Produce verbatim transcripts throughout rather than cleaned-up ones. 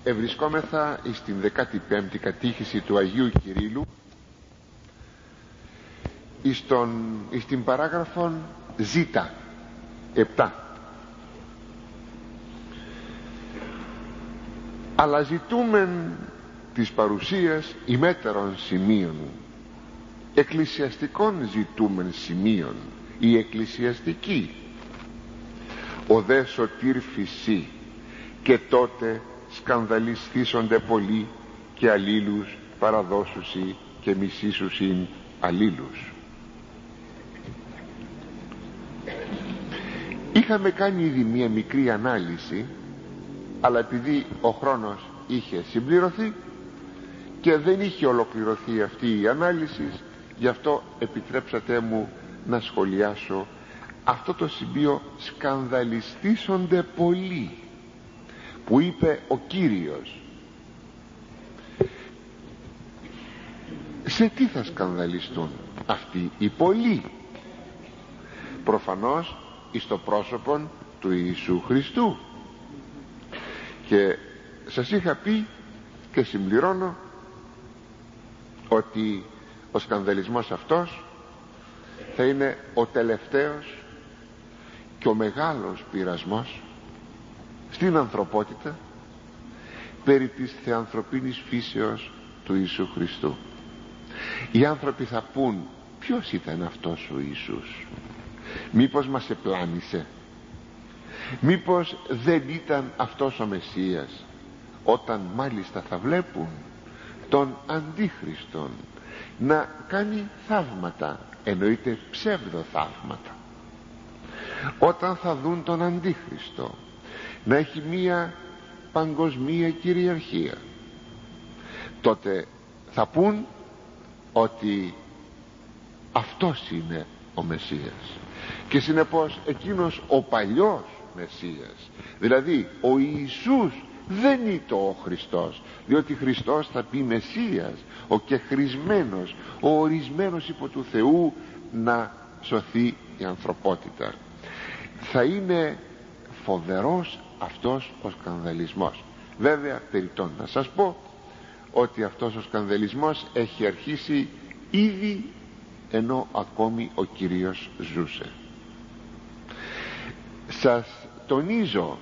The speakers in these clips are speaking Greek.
Ευρισκόμεθα στην δεκάτη πέμπτη κατήχηση του Αγίου Κυρίλλου, εις, τον, εις την παράγραφον Ζ, επτά. Αλλά ζητούμεν της παρουσίας ημέτερων σημείων, εκκλησιαστικών ζητούμεν σημείων, η εκκλησιαστική, ο δε σωτήρ φυσί, και τότε σκανδαλισθήσονται πολλοί και αλλήλους παραδώσουσι και μισήσουσιν αλλήλους. Είχαμε κάνει ήδη μία μικρή ανάλυση, αλλά επειδή ο χρόνος είχε συμπληρωθεί και δεν είχε ολοκληρωθεί αυτή η ανάλυση, γι' αυτό επιτρέψατε μου να σχολιάσω αυτό το σημείο σκανδαλιστήσονται πολλοί που είπε ο Κύριος. Σε τι θα σκανδαλιστούν αυτοί οι πολλοί? Προφανώς εις το πρόσωπον του Ιησού Χριστού. Και σας είχα πει και συμπληρώνω ότι ο σκανδαλισμός αυτός θα είναι ο τελευταίος και ο μεγάλος πειρασμός στην ανθρωπότητα περί της θεανθρωπίνης φύσεως του Ιησού Χριστού. Οι άνθρωποι θα πούν, ποιος ήταν αυτός ο Ιησούς? Μήπως μας επλάνησε? Μήπως δεν ήταν αυτός ο Μεσσίας? Όταν μάλιστα θα βλέπουν τον Αντίχριστον να κάνει θαύματα, εννοείται ψεύδο θαύματα, όταν θα δουν τον Αντίχριστο να έχει μία παγκοσμία κυριαρχία, τότε θα πούν ότι αυτός είναι ο Μεσσίας. Και συνεπώς εκείνος ο παλιός Μεσσίας, δηλαδή ο Ιησούς, δεν είναι ο Χριστός, διότι Χριστός θα πει Μεσσίας, ο κεχρισμένος, ο ορισμένος υπό του Θεού να σωθεί η ανθρωπότητα. Θα είναι φοβερός αυτός ο σκανδαλισμός. Βέβαια περιττόν να σας πω ότι αυτός ο σκανδαλισμός έχει αρχίσει ήδη ενώ ακόμη ο Κύριος ζούσε. Σας τονίζω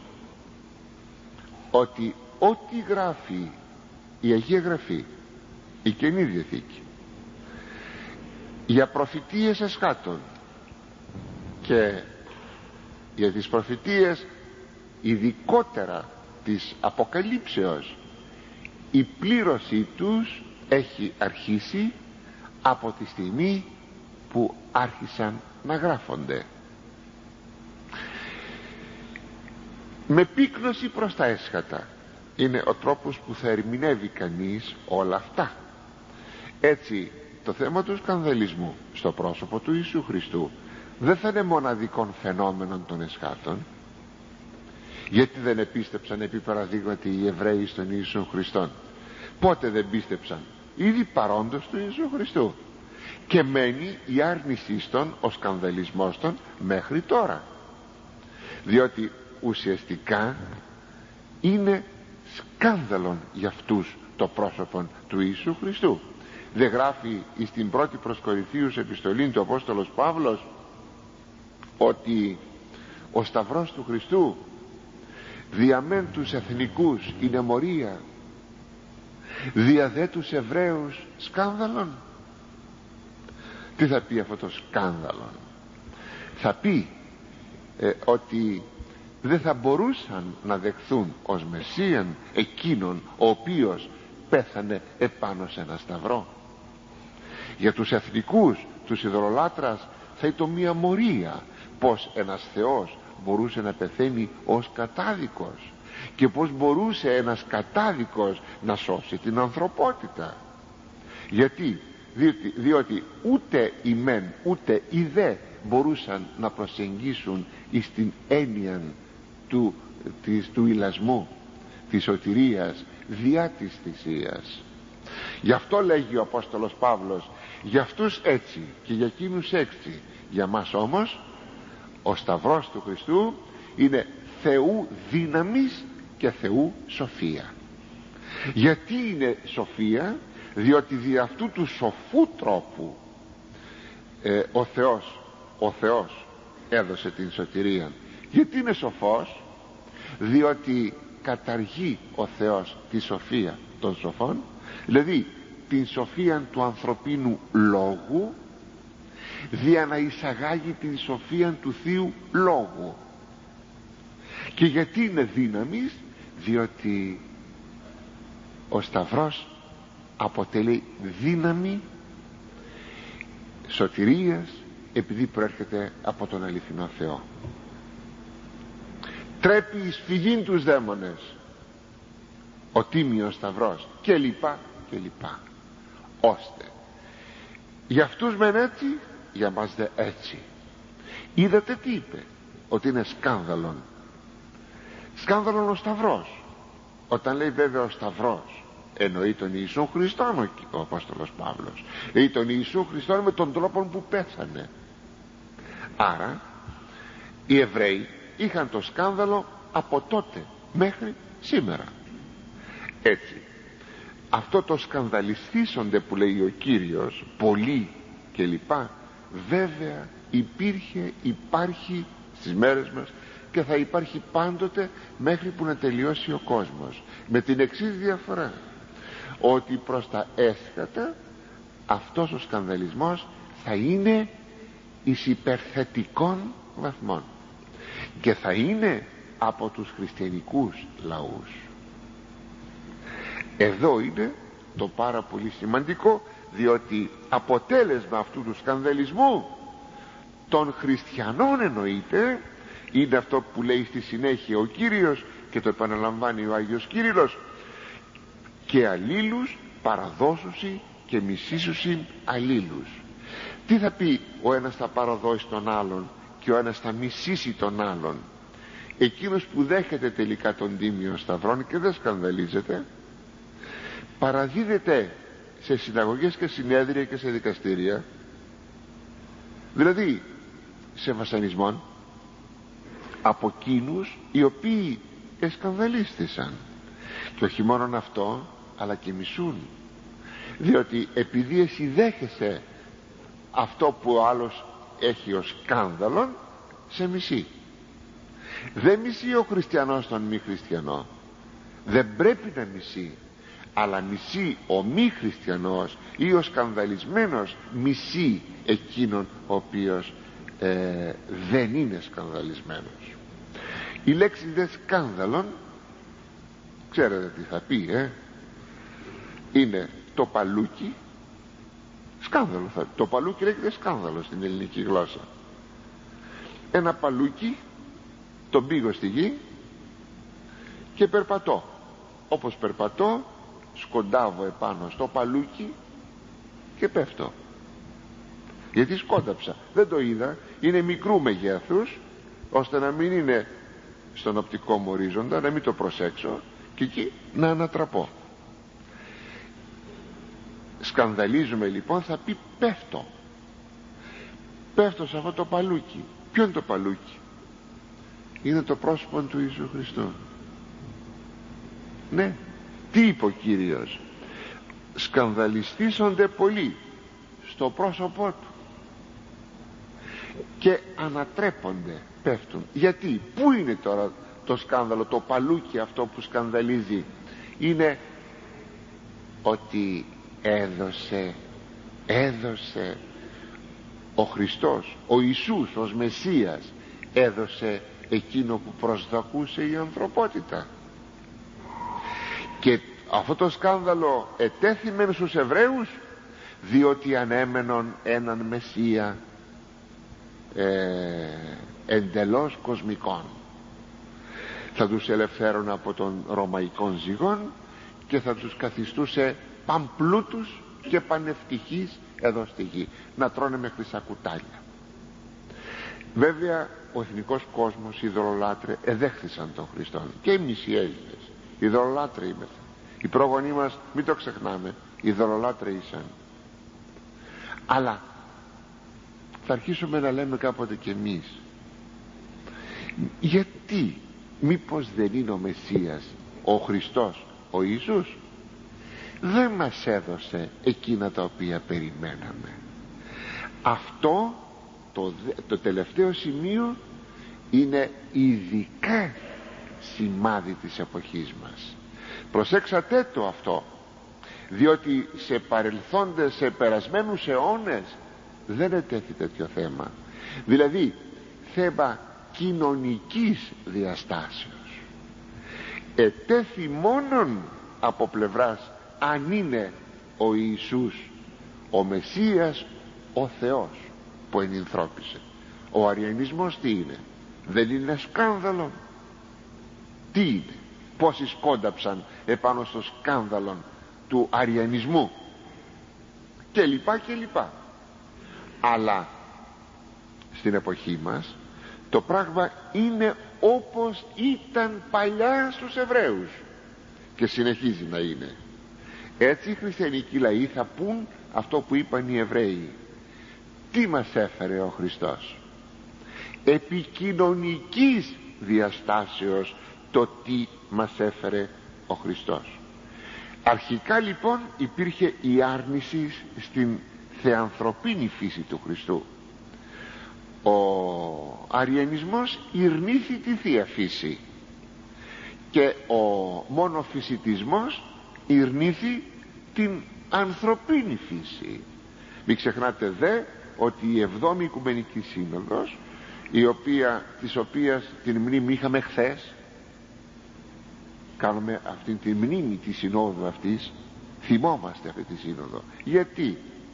ότι ό,τι γράφει η Αγία Γραφή, η Καινή Διαθήκη, για προφητείες εσχάτων και για τις προφητείες ειδικότερα της Αποκαλύψεως, η πλήρωση τους έχει αρχίσει από τη στιγμή που άρχισαν να γράφονται. Με πύκνωση προς τα έσχατα είναι ο τρόπος που θα ερμηνεύει κανείς όλα αυτά. Έτσι το θέμα του σκανδαλισμού στο πρόσωπο του Ιησού Χριστού δεν θα είναι μοναδικών φαινόμενων των εσχάτων. Γιατί δεν επίστεψαν επί παραδείγματι οι Εβραίοι στον Ιησού Χριστόν? Πότε δεν πίστεψαν? Ήδη παρόντος του Ιησού Χριστού. Και μένει η άρνησή των, ο σκανδαλισμός των μέχρι τώρα, διότι ουσιαστικά είναι σκάνδαλον για αυτούς το πρόσωπο του Ιησού Χριστού. Δεν γράφει στην πρώτη προς Κορινθίους επιστολή του Απόστολος Παύλος ότι ο Σταυρός του Χριστού διαμέν τους εθνικούς είναι μορία, δια δε τους Εβραίους σκάνδαλον? Τι θα πει αυτό το σκάνδαλον? Θα πει ε, ότι δεν θα μπορούσαν να δεχθούν ως Μεσσίαν εκείνον ο οποίος πέθανε επάνω σε ένα σταυρό. Για τους εθνικούς, τους ειδωλολάτρας, θα ήταν μια μορία πως ένας Θεός μπορούσε να πεθαίνει ως κατάδικος και πως μπορούσε ένας κατάδικος να σώσει την ανθρωπότητα. Γιατί? Διότι, διότι ούτε οι μεν ούτε οι δε μπορούσαν να προσεγγίσουν εις την έννοια του, της, του ηλασμού, της σωτηρίας διά της θυσίας. Γι' αυτό λέγει ο Απόστολος Παύλος, για αυτούς έτσι και για εκείνους έτσι, για μας όμως ο Σταυρός του Χριστού είναι Θεού δύναμης και Θεού σοφία. Γιατί είναι σοφία? Διότι δι' αυτού του σοφού τρόπου ε, ο Θεός ο Θεός έδωσε την σωτηρία. Γιατί είναι σοφός? Διότι καταργεί ο Θεός τη σοφία των σοφών, δηλαδή την σοφία του ανθρωπίνου λόγου, δια να εισαγάγει την σοφία του Θείου Λόγου. Και γιατί είναι δύναμης? Διότι ο Σταυρός αποτελεί δύναμη σωτηρίας, επειδή προέρχεται από τον αληθινό Θεό. Τρέπει εις φυγήν τους δαίμονες ο τίμιος Σταυρός, και λοιπά και λοιπά, ώστε για αυτούς μεν έτσι, για μας δε έτσι. Είδατε τι είπε? Ότι είναι σκάνδαλον. Σκάνδαλον ο Σταυρός. Όταν λέει βέβαια ο Σταυρός, εννοεί τον Ιησού Χριστόν ο Απόστολος Παύλος, ή τον Ιησού Χριστόν με τον τρόπο που πέθανε. Άρα οι Εβραίοι είχαν το σκάνδαλο από τότε μέχρι σήμερα. Έτσι, αυτό το σκανδαλιστήσονται που λέει ο Κύριος, πολλοί και λοιπά, βέβαια υπήρχε, υπάρχει στις μέρες μας και θα υπάρχει πάντοτε μέχρι που να τελειώσει ο κόσμος, με την εξής διαφορά, ότι προς τα έσχατα αυτός ο σκανδαλισμός θα είναι εις υπερθετικών βαθμών και θα είναι από τους χριστιανικούς λαούς. Εδώ είναι το πάρα πολύ σημαντικό, διότι αποτέλεσμα αυτού του σκανδαλισμού των χριστιανών εννοείται, είναι αυτό που λέει στη συνέχεια ο Κύριος και το επαναλαμβάνει ο Άγιος Κύριλλος, και αλλήλους παραδώσουσι και μισήσουσι αλλήλους. Τι θα πει? Ο ένας θα παραδώσει τον άλλον και ο ένας θα μισήσει τον άλλον. Εκείνος που δέχεται τελικά τον Τίμιο Σταυρόν και δεν σκανδαλίζεται, παραδίδεται σε συναγωγές και συνέδρια και σε δικαστήρια, δηλαδή σε βασανισμόν, από εκείνους οι οποίοι εσκανδαλίστησαν. Και όχι μόνον αυτό, αλλά και μισούν, διότι επειδή εσύ δέχεσαι αυτό που ο άλλος έχει ως σκάνδαλον, σε μισεί. Δεν μισεί ο χριστιανός τον μη χριστιανό, δεν πρέπει να μισεί, αλλά μισεί ο μη χριστιανός ή ο σκανδαλισμένος μισεί εκείνον ο οποίος ε, δεν είναι σκανδαλισμένος. Η λέξη δε σκάνδαλον, ξέρετε τι θα πει, ε? Είναι το παλούκι. Σκάνδαλο θα πει. Το παλούκι λέγεται σκάνδαλο στην ελληνική γλώσσα. Ένα παλούκι, τον πήγω στη γη και περπατώ. Όπως περπατώ, σκοντάβω επάνω στο παλούκι και πέφτω, γιατί σκόνταψα, δεν το είδα, είναι μικρού μεγέθους, ώστε να μην είναι στον οπτικό μου ορίζοντα, να μην το προσέξω και εκεί να ανατραπώ. Σκανδαλίζουμε λοιπόν, θα πει πέφτω, πέφτω σε αυτό το παλούκι. Ποιο είναι το παλούκι? Είναι το πρόσωπο του Ιησού Χριστού. Ναι, τι είπε ο Κύριος? Σκανδαλιστήσονται πολύ στο πρόσωπό του και ανατρέπονται, πέφτουν. Γιατί? Πού είναι τώρα το σκάνδαλο, το παλούκι αυτό που σκανδαλίζει? Είναι ότι έδωσε έδωσε ο Χριστός, ο Ιησούς ως Μεσσίας, έδωσε εκείνο που προσδοκούσε η ανθρωπότητα. Και αυτό το σκάνδαλο ετέθημεν στους Εβραίους, διότι ανέμενον έναν Μεσσία ε, εντελώς κοσμικών. Θα τους ελευθέρωνε από των ρωμαϊκών ζυγών και θα τους καθιστούσε παμπλούτους και πανευτυχείς εδώ στη γη, να τρώνε με χρυσά κουτάλια. Βέβαια ο εθνικός κόσμος, οι ειδωλολάτρες, εδέχθησαν τον Χριστόν, και εμείς οι Έλληνες οι ειδωλολάτρες είμαστε. Οι πρόγονοί μας, μην το ξεχνάμε, οι ειδωλολάτρες ήσαν. Αλλά θα αρχίσουμε να λέμε κάποτε κι εμείς, γιατί μήπως δεν είναι ο Μεσσίας, ο Χριστός, ο Ιησούς? Δεν μας έδωσε εκείνα τα οποία περιμέναμε. Αυτό το, το τελευταίο σημείο είναι ειδικά σημάδι της εποχής μας. Προσέξατε το αυτό, διότι σε παρελθόντες, σε περασμένους αιώνες δεν ετέθη τέτοιο θέμα, δηλαδή θέμα κοινωνικής διαστάσεως. Ετέθη μόνον από πλευράς αν είναι ο Ιησούς ο Μεσσίας, ο Θεός που ενυνθρώπισε. Ο αριανισμός τι είναι? Δεν είναι σκάνδαλο? Τι είναι? Πόσοι σκόνταψαν επάνω στο σκάνδαλο του αριανισμού και λοιπά και λοιπά. Αλλά στην εποχή μας το πράγμα είναι όπως ήταν παλιά στους Εβραίους και συνεχίζει να είναι. Έτσι οι χριστιανικοί λαοί θα πούν αυτό που είπαν οι Εβραίοι. Τι μας έφερε ο Χριστός? Επικοινωνικής διαστάσεως το τι μας έφερε ο Χριστός. Αρχικά λοιπόν υπήρχε η άρνηση στην θεανθρωπίνη φύση του Χριστού. Ο αριανισμός ηρνήθη τη θεία φύση και ο μονοφυσιτισμός ηρνήθη την ανθρωπίνη φύση. Μην ξεχνάτε δε ότι η εβδόμη Οικουμενική Σύνοδος, η οποία, της οποίας την μνήμη είχαμε χθες, κάνουμε αυτή τη μνήμη της συνόδου αυτής, θυμόμαστε αυτή τη σύνοδο. Γιατί?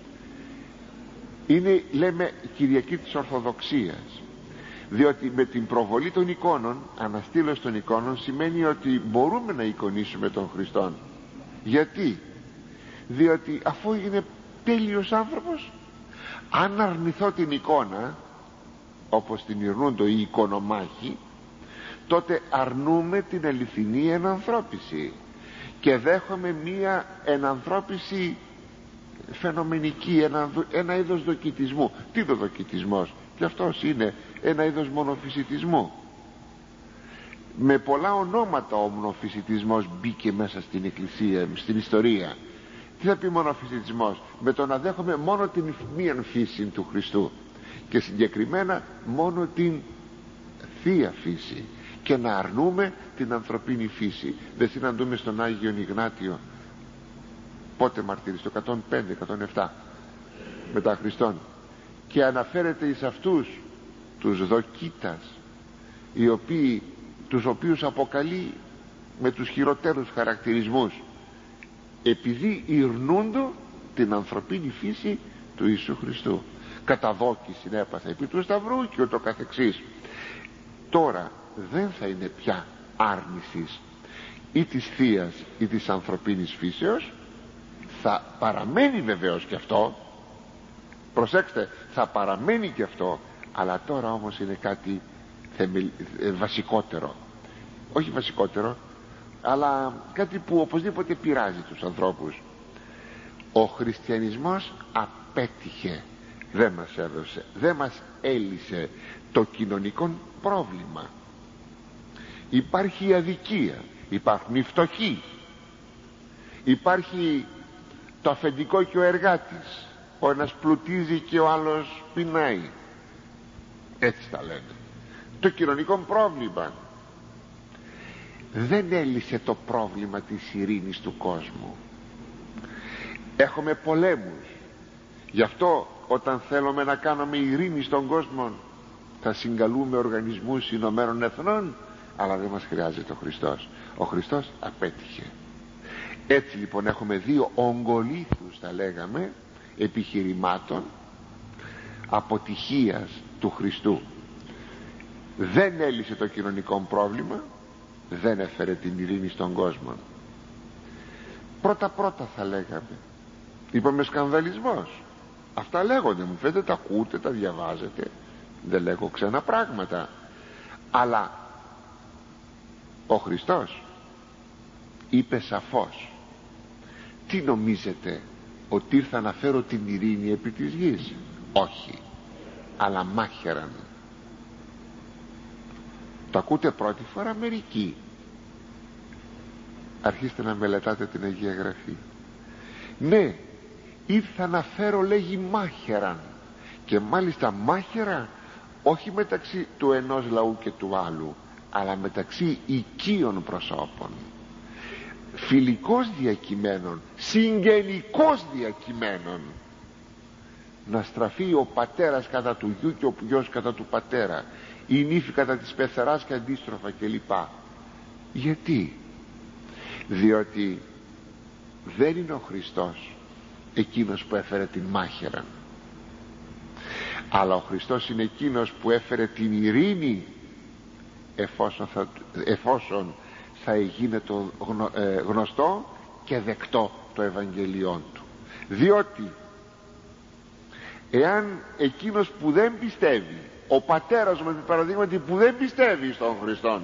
Είναι, λέμε, Κυριακή της Ορθοδοξίας, διότι με την προβολή των εικόνων, αναστήλωση των εικόνων, σημαίνει ότι μπορούμε να εικονίσουμε τον Χριστόν. Γιατί? Διότι αφού είναι τέλειος άνθρωπος, αν αρνηθώ την εικόνα όπως την ειρνούντο οι εικονομάχοι, τότε αρνούμε την αληθινή ενανθρώπιση και δέχομαι μία ενανθρώπιση φαινομενική, ένα, ένα είδος δοκιτισμού. Τι είναι ο δοκιτισμός? Και αυτός είναι ένα είδος μονοφυσιτισμού. Με πολλά ονόματα ο μονοφυσιτισμός μπήκε μέσα στην Εκκλησία, στην ιστορία. Τι θα πει μονοφυσιτισμός? Με το να δέχομαι μόνο την μία φύση του Χριστού και συγκεκριμένα μόνο την θεία φύση και να αρνούμε την ανθρωπίνη φύση. Δεν συναντούμε στον Άγιον Ιγνάτιο, πότε μαρτύρησε, το εκατόν πέντε εκατόν επτά μετά Χριστόν, και αναφέρεται εις αυτούς τους δοκίτας, οι οποίοι, τους οποίους αποκαλεί με τους χειροτέρους χαρακτηρισμούς, επειδή ειρνούντο την ανθρωπίνη φύση του Ιησού Χριστού. Καταδόκηση έπαθε επί του Σταυρού και ούτω καθεξής. Τώρα δεν θα είναι πια άρνησης ή της θείας ή της ανθρωπίνης φύσεως. Θα παραμένει βεβαίως και αυτό, προσέξτε, θα παραμένει και αυτό, αλλά τώρα όμως είναι κάτι θεμελ... βασικότερο. Όχι βασικότερο, αλλά κάτι που οπωσδήποτε πειράζει τους ανθρώπους. Ο χριστιανισμός απέτυχε, δεν μας έδωσε, δεν μας έλυσε το κοινωνικό πρόβλημα. Υπάρχει η αδικία, υπάρχουν οι φτωχοί, υπάρχει το αφεντικό και ο εργάτης, ο ένας πλουτίζει και ο άλλος πεινάει, έτσι τα λένε. Το κοινωνικό πρόβλημα δεν έλυσε το πρόβλημα της ειρήνης του κόσμου. Έχουμε πολέμους, γι' αυτό όταν θέλουμε να κάνουμε ειρήνη στον κόσμο θα συγκαλούμε οργανισμούς Ηνωμένων Εθνών, αλλά δεν μας χρειάζεται ο Χριστός. Ο Χριστός απέτυχε. Έτσι λοιπόν έχουμε δύο ογκολήθους, θα λέγαμε, επιχειρημάτων αποτυχίας του Χριστού. Δεν έλυσε το κοινωνικό πρόβλημα, δεν έφερε την ειρήνη στον κόσμο. Πρώτα πρώτα θα λέγαμε, είπαμε σκανδαλισμός. Αυτά λέγονται, μου φαίνεται, τα ακούτε, τα διαβάζετε, δεν λέγω ξένα πράγματα. Αλλά ο Χριστός είπε σαφώς, τι νομίζετε, ότι ήρθα να φέρω την ειρήνη επί της γης? Όχι, αλλά μάχαιραν. Το ακούτε πρώτη φορά μερικοί, αρχίστε να μελετάτε την Αγία Γραφή. Ναι, ήρθα να φέρω, λέγει, μάχαιραν, και μάλιστα μάχαιρα όχι μεταξύ του ενός λαού και του άλλου, αλλά μεταξύ οικείων προσώπων, φιλικός διακειμένων, συγγενικός διακειμένων. Να στραφεί ο πατέρας κατά του γιου και ο γιος κατά του πατέρα, η νύφη κατά της πεθεράς και αντίστροφα κλπ. Γιατί? Διότι δεν είναι ο Χριστός εκείνος που έφερε την μάχαιρα, αλλά ο Χριστός είναι εκείνος που έφερε την ειρήνη, εφόσον θα, εφόσον θα γίνεται γνω, ε, γνωστό και δεκτό το Ευαγγελιόν του. Διότι εάν εκείνος που δεν πιστεύει, ο πατέρας μου επί παραδείγματι που δεν πιστεύει στον Χριστόν,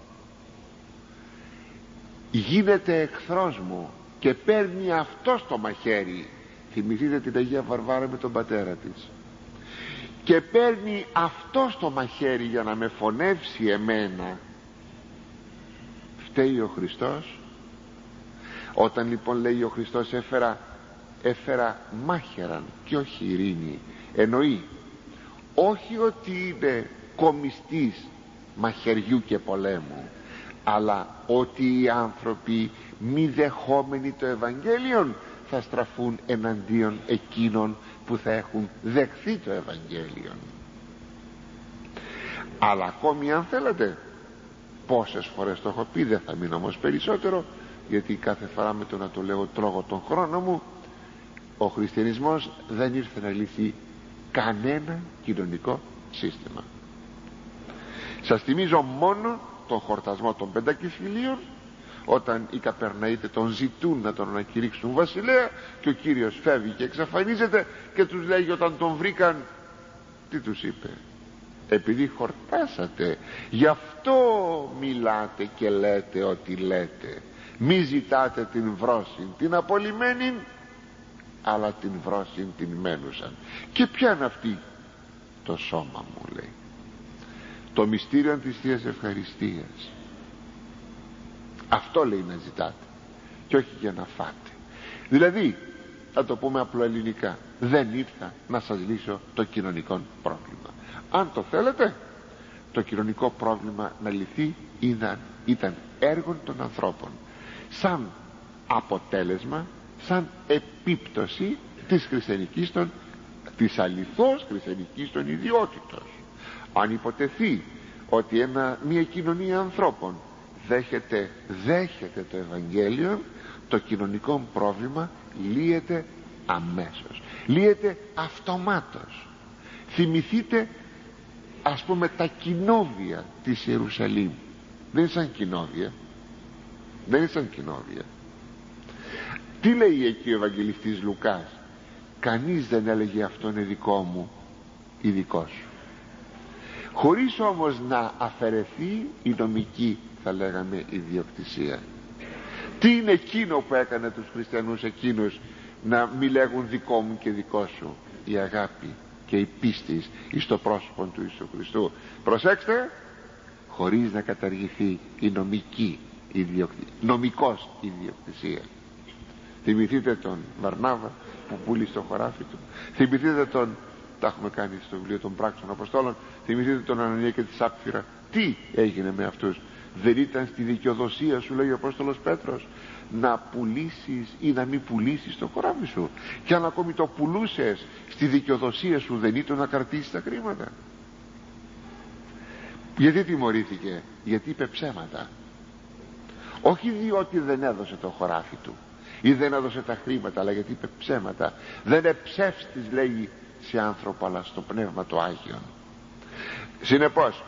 γίνεται εχθρός μου και παίρνει αυτό στο μαχαίρι, θυμηθείτε την Αγία Βαρβάρα με τον πατέρα της, και παίρνει αυτό στο μαχαίρι για να με φωνεύσει εμένα, φταίει ο Χριστός? Όταν λοιπόν λέει ο Χριστός έφερα, έφερα μάχαιραν και όχι ειρήνη, εννοεί όχι ότι είναι κομιστής μαχαιριού και πολέμου, αλλά ότι οι άνθρωποι μη δεχόμενοι το Ευαγγέλιον θα στραφούν εναντίον εκείνων που θα έχουν δεχθεί το Ευαγγέλιον. Αλλά ακόμη, αν θέλετε, πόσες φορές το έχω πει, δεν θα μείνω όμως περισσότερο, γιατί κάθε φορά με το να το λέω τρώγω τον χρόνο μου. Ο χριστιανισμός δεν ήρθε να λυθεί κανένα κοινωνικό σύστημα. Σας θυμίζω μόνο τον χορτασμό των πεντακεφυλίων, όταν οι Καπερναίτες τον ζητούν να τον ανακηρύξουν βασιλέα και ο Κύριος φεύγει και εξαφανίζεται και τους λέγει όταν τον βρήκαν, τι τους είπε? Επειδή χορτάσατε, γι' αυτό μιλάτε και λέτε ό,τι λέτε. Μη ζητάτε την βρόσιν την απολυμένην, αλλά την βρόσιν την μένουσαν. Και ποια είναι αυτή? Το σώμα μου, λέει, το μυστήριο της Θείας Ευχαριστίας. Αυτό λέει να ζητάτε, και όχι για να φάτε. Δηλαδή, θα το πούμε απλοελληνικά, δεν ήρθα να σας λύσω το κοινωνικό πρόβλημα. Αν το θέλετε, το κοινωνικό πρόβλημα να λυθεί ήταν, ήταν έργο των ανθρώπων, σαν αποτέλεσμα, σαν επίπτωση της χριστιανικής των, της αληθώς χριστιανικής των ιδιότητος. Αν υποτεθεί ότι ένα, μια κοινωνία ανθρώπων δέχεται, δέχεται το Ευαγγέλιο, το κοινωνικό πρόβλημα λύεται αμέσως, λύεται αυτομάτως. Θυμηθείτε, ας πούμε, τα κοινόβια της Ιερουσαλήμ. Δεν είναι σαν κοινόβια, δεν είναι σαν κοινόβια. Τι λέει εκεί ο Ευαγγελιστής Λουκάς? Κανείς δεν έλεγε αυτό είναι δικό μου ή δικό σου, χωρίς όμως να αφαιρεθεί η νομική, θα λέγαμε, ιδιοκτησία. Τι είναι εκείνο που έκανε τους χριστιανούς εκείνους να μη λέγουν δικό μου και δικό σου? Η αγάπη και η πίστη εις το πρόσωπο του Ιησού Χριστού. Προσέξτε, χωρίς να καταργηθεί η νομική ιδιοκτησία, νομικός ιδιοκτησία. Θυμηθείτε τον Βαρνάβα που πούλησε το χωράφι του. Θυμηθείτε τον, τα έχουμε κάνει στο βιβλίο των Πράξεων Αποστόλων, θυμηθείτε τον Ανανία και τη Σάπφυρα. Τι έγινε με αυτούς? Δεν ήταν στη δικαιοδοσία σου, λέει ο Απόστολος Πέτρος, να πουλήσεις ή να μην πουλήσεις το χωράφι σου? Και αν ακόμη το πουλούσες, στη δικαιοδοσία σου δεν ήταν να κρατήσεις τα χρήματα? Γιατί τιμωρήθηκε? Γιατί είπε ψέματα. Όχι διότι δεν έδωσε το χωράφι του ή δεν έδωσε τα χρήματα, αλλά γιατί είπε ψέματα. Δεν εψεύστης, λέει, σε άνθρωπο, αλλά στο Πνεύμα το Άγιον. Συνεπώς,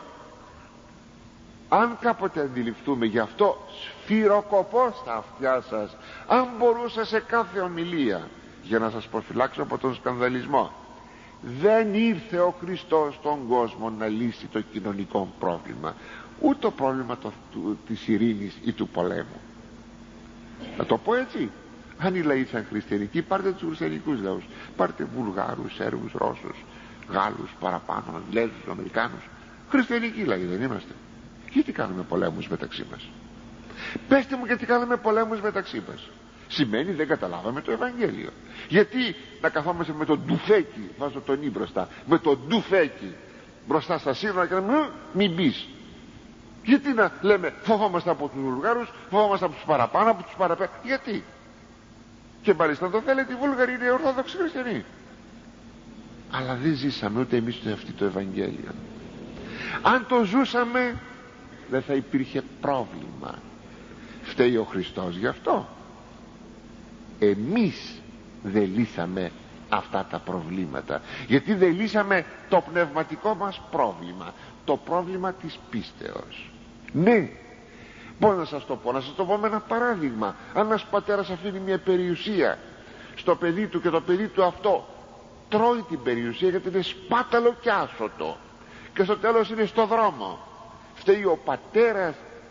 αν κάποτε αντιληφθούμε, γι' αυτό σφυροκοπώ στα αυτιά σας, αν μπορούσα σε κάθε ομιλία, για να σας προφυλάξω από τον σκανδαλισμό, δεν ήρθε ο Χριστός στον κόσμο να λύσει το κοινωνικό πρόβλημα, ούτε το πρόβλημα το, του, της ειρήνης ή του πολέμου. Να το πω έτσι, αν οι λαοί ήταν χριστιανικοί, πάρτε τους χριστιανικούς λαούς, πάρτε Βουλγάρους, Σέρβους, Ρώσους, Γάλλους, παραπάνω, Αγγλέζους, Αμερικάνους, χριστιανικοί λαοί δεν είμαστε? Γιατί κάνουμε πολέμους μεταξύ μας? Πέστε μου, γιατί κάναμε πολέμους μεταξύ μας? Σημαίνει δεν καταλάβαμε το Ευαγγέλιο. Γιατί να καθόμαστε με τον ντουφέκι, βάζω τον ή μπροστά, με τον ντουφέκι μπροστά στα σύνορα και να μην, μην μπεις? Γιατί να λέμε φοβόμαστε από τους Βουλγάρους, φοβόμαστε από τους παραπάνω, από τους παραπέρα? Γιατί? Και μάλιστα το θέλετε, οι Βούλγαροι είναι Ορθόδοξοι Χριστιανοί. Αλλά δεν ζήσαμε ούτε εμείς το αυτή το Ευαγγέλιο. Αν το ζούσαμε δεν θα υπήρχε πρόβλημα. Φταίει ο Χριστός γι' αυτό? Εμείς δεν λύσαμε αυτά τα προβλήματα, γιατί δεν λύσαμε το πνευματικό μας πρόβλημα, το πρόβλημα της πίστεως. Ναι, πώς να σας το πω? Να σας το πω με ένα παράδειγμα. Αν ένας πατέρας αφήνει μια περιουσία στο παιδί του και το παιδί του αυτό τρώει την περιουσία γιατί είναι σπάταλο και άσωτο και στο τέλος είναι στο δρόμο, φταίει ο πατέρας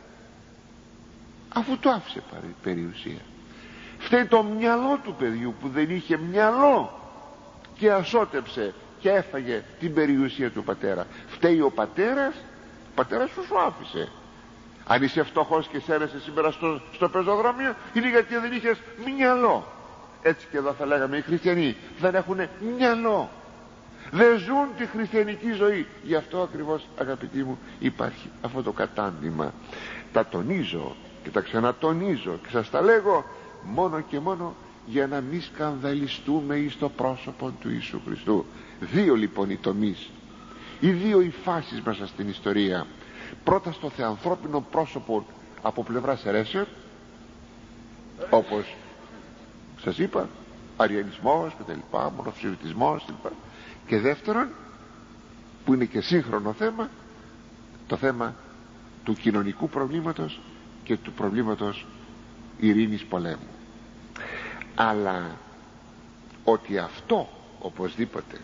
αφού το άφησε περιουσία? Φταίει το μυαλό του παιδιού που δεν είχε μυαλό και ασώτεψε και έφαγε την περιουσία του πατέρα? Φταίει ο πατέρας? Ο πατέρας σου σου άφησε. Αν είσαι φτωχός και σέρεσαι σήμερα στο, στο πεζοδρόμιο, είναι γιατί δεν είχες μυαλό. Έτσι και εδώ θα λέγαμε οι χριστιανοί δεν έχουν μυαλό, δεν ζουν τη χριστιανική ζωή. Γι' αυτό ακριβώς, αγαπητοί μου, υπάρχει αυτό το κατάντημα. Τα τονίζω και τα ξανατονίζω και σας τα λέγω μόνο και μόνο για να μην σκανδαλιστούμε εις το πρόσωπο του Ιησού Χριστού. Δύο λοιπόν οι τομείς, οι δύο οι φάσεις μέσα στην ιστορία. Πρώτα στο θεανθρώπινο πρόσωπο από πλευράς αιρέσεων, όπως σας είπα, αριανισμός και τα λοιπά, μονοφυσιωτισμός και λοιπά. Και δεύτερον, που είναι και σύγχρονο θέμα, το θέμα του κοινωνικού προβλήματος και του προβλήματος ειρήνης πολέμου. Αλλά ότι αυτό οπωσδήποτε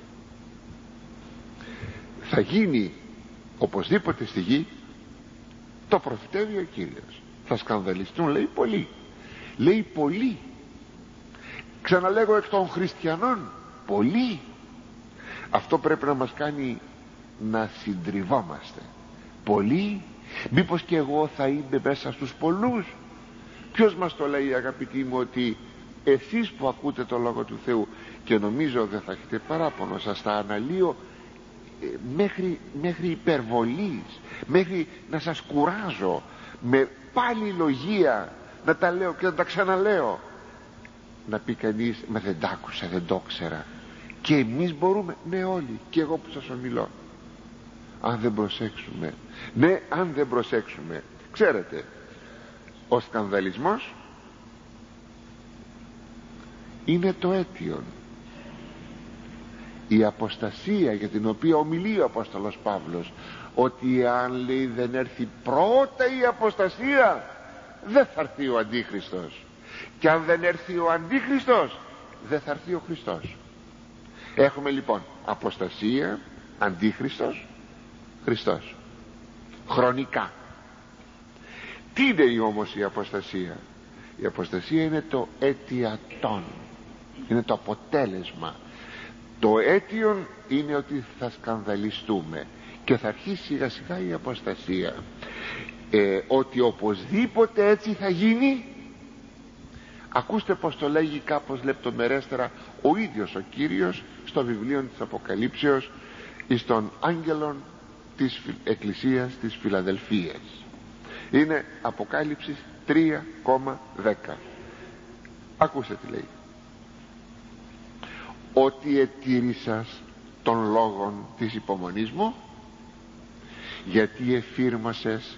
θα γίνει οπωσδήποτε στη γη, το προφητεύει ο Κύριος. Θα σκανδαλιστούν, λέει, πολλοί. Λέει πολλοί. Ξαναλέγω, εκ των χριστιανών πολλοί. Αυτό πρέπει να μας κάνει να συντριβόμαστε. Πολλοί. Μήπως και εγώ θα είμαι μέσα στους πολλούς? Ποιος μας το λέει, αγαπητοί μου, ότι εσείς που ακούτε το Λόγο του Θεού, και νομίζω δεν θα έχετε παράπονο, σας τα αναλύω μέχρι, μέχρι υπερβολής, μέχρι να σας κουράζω με πάλι λογία, να τα λέω και να τα ξαναλέω, να πει κανείς μα δεν τ' άκουσα, δεν το ξέρα. Και εμείς μπορούμε, ναι, όλοι, και εγώ που σας ομιλώ, αν δεν προσέξουμε. Ναι, αν δεν προσέξουμε. Ξέρετε, ο σκανδαλισμός είναι το αίτιον. Η αποστασία για την οποία ομιλεί ο Απόστολος Παύλος, ότι αν, λέει, δεν έρθει πρώτα η αποστασία, δεν θα έρθει ο Αντίχριστος, και αν δεν έρθει ο Αντίχριστος, δεν θα έρθει ο Χριστός. Έχουμε λοιπόν αποστασία, Αντίχριστος, Χριστός, χρονικά. Τι είναι όμως η αποστασία? Η αποστασία είναι το αιτιατόν, είναι το αποτέλεσμα. Το αίτιον είναι ότι θα σκανδαλιστούμε και θα αρχίσει σιγά σιγά η αποστασία. ε, Ότι οπωσδήποτε έτσι θα γίνει, ακούστε πως το λέγει κάπως λεπτομερέστερα ο ίδιος ο Κύριος στο βιβλίο της Αποκαλύψεως εις των άγγελων της Εκκλησίας της Φιλαδελφίας. Είναι Αποκάλυψης τρία δέκα. Ακούστε τι λέει: ότι ετήρησας των λόγων της υπομονής μου, γιατί εφήρμασες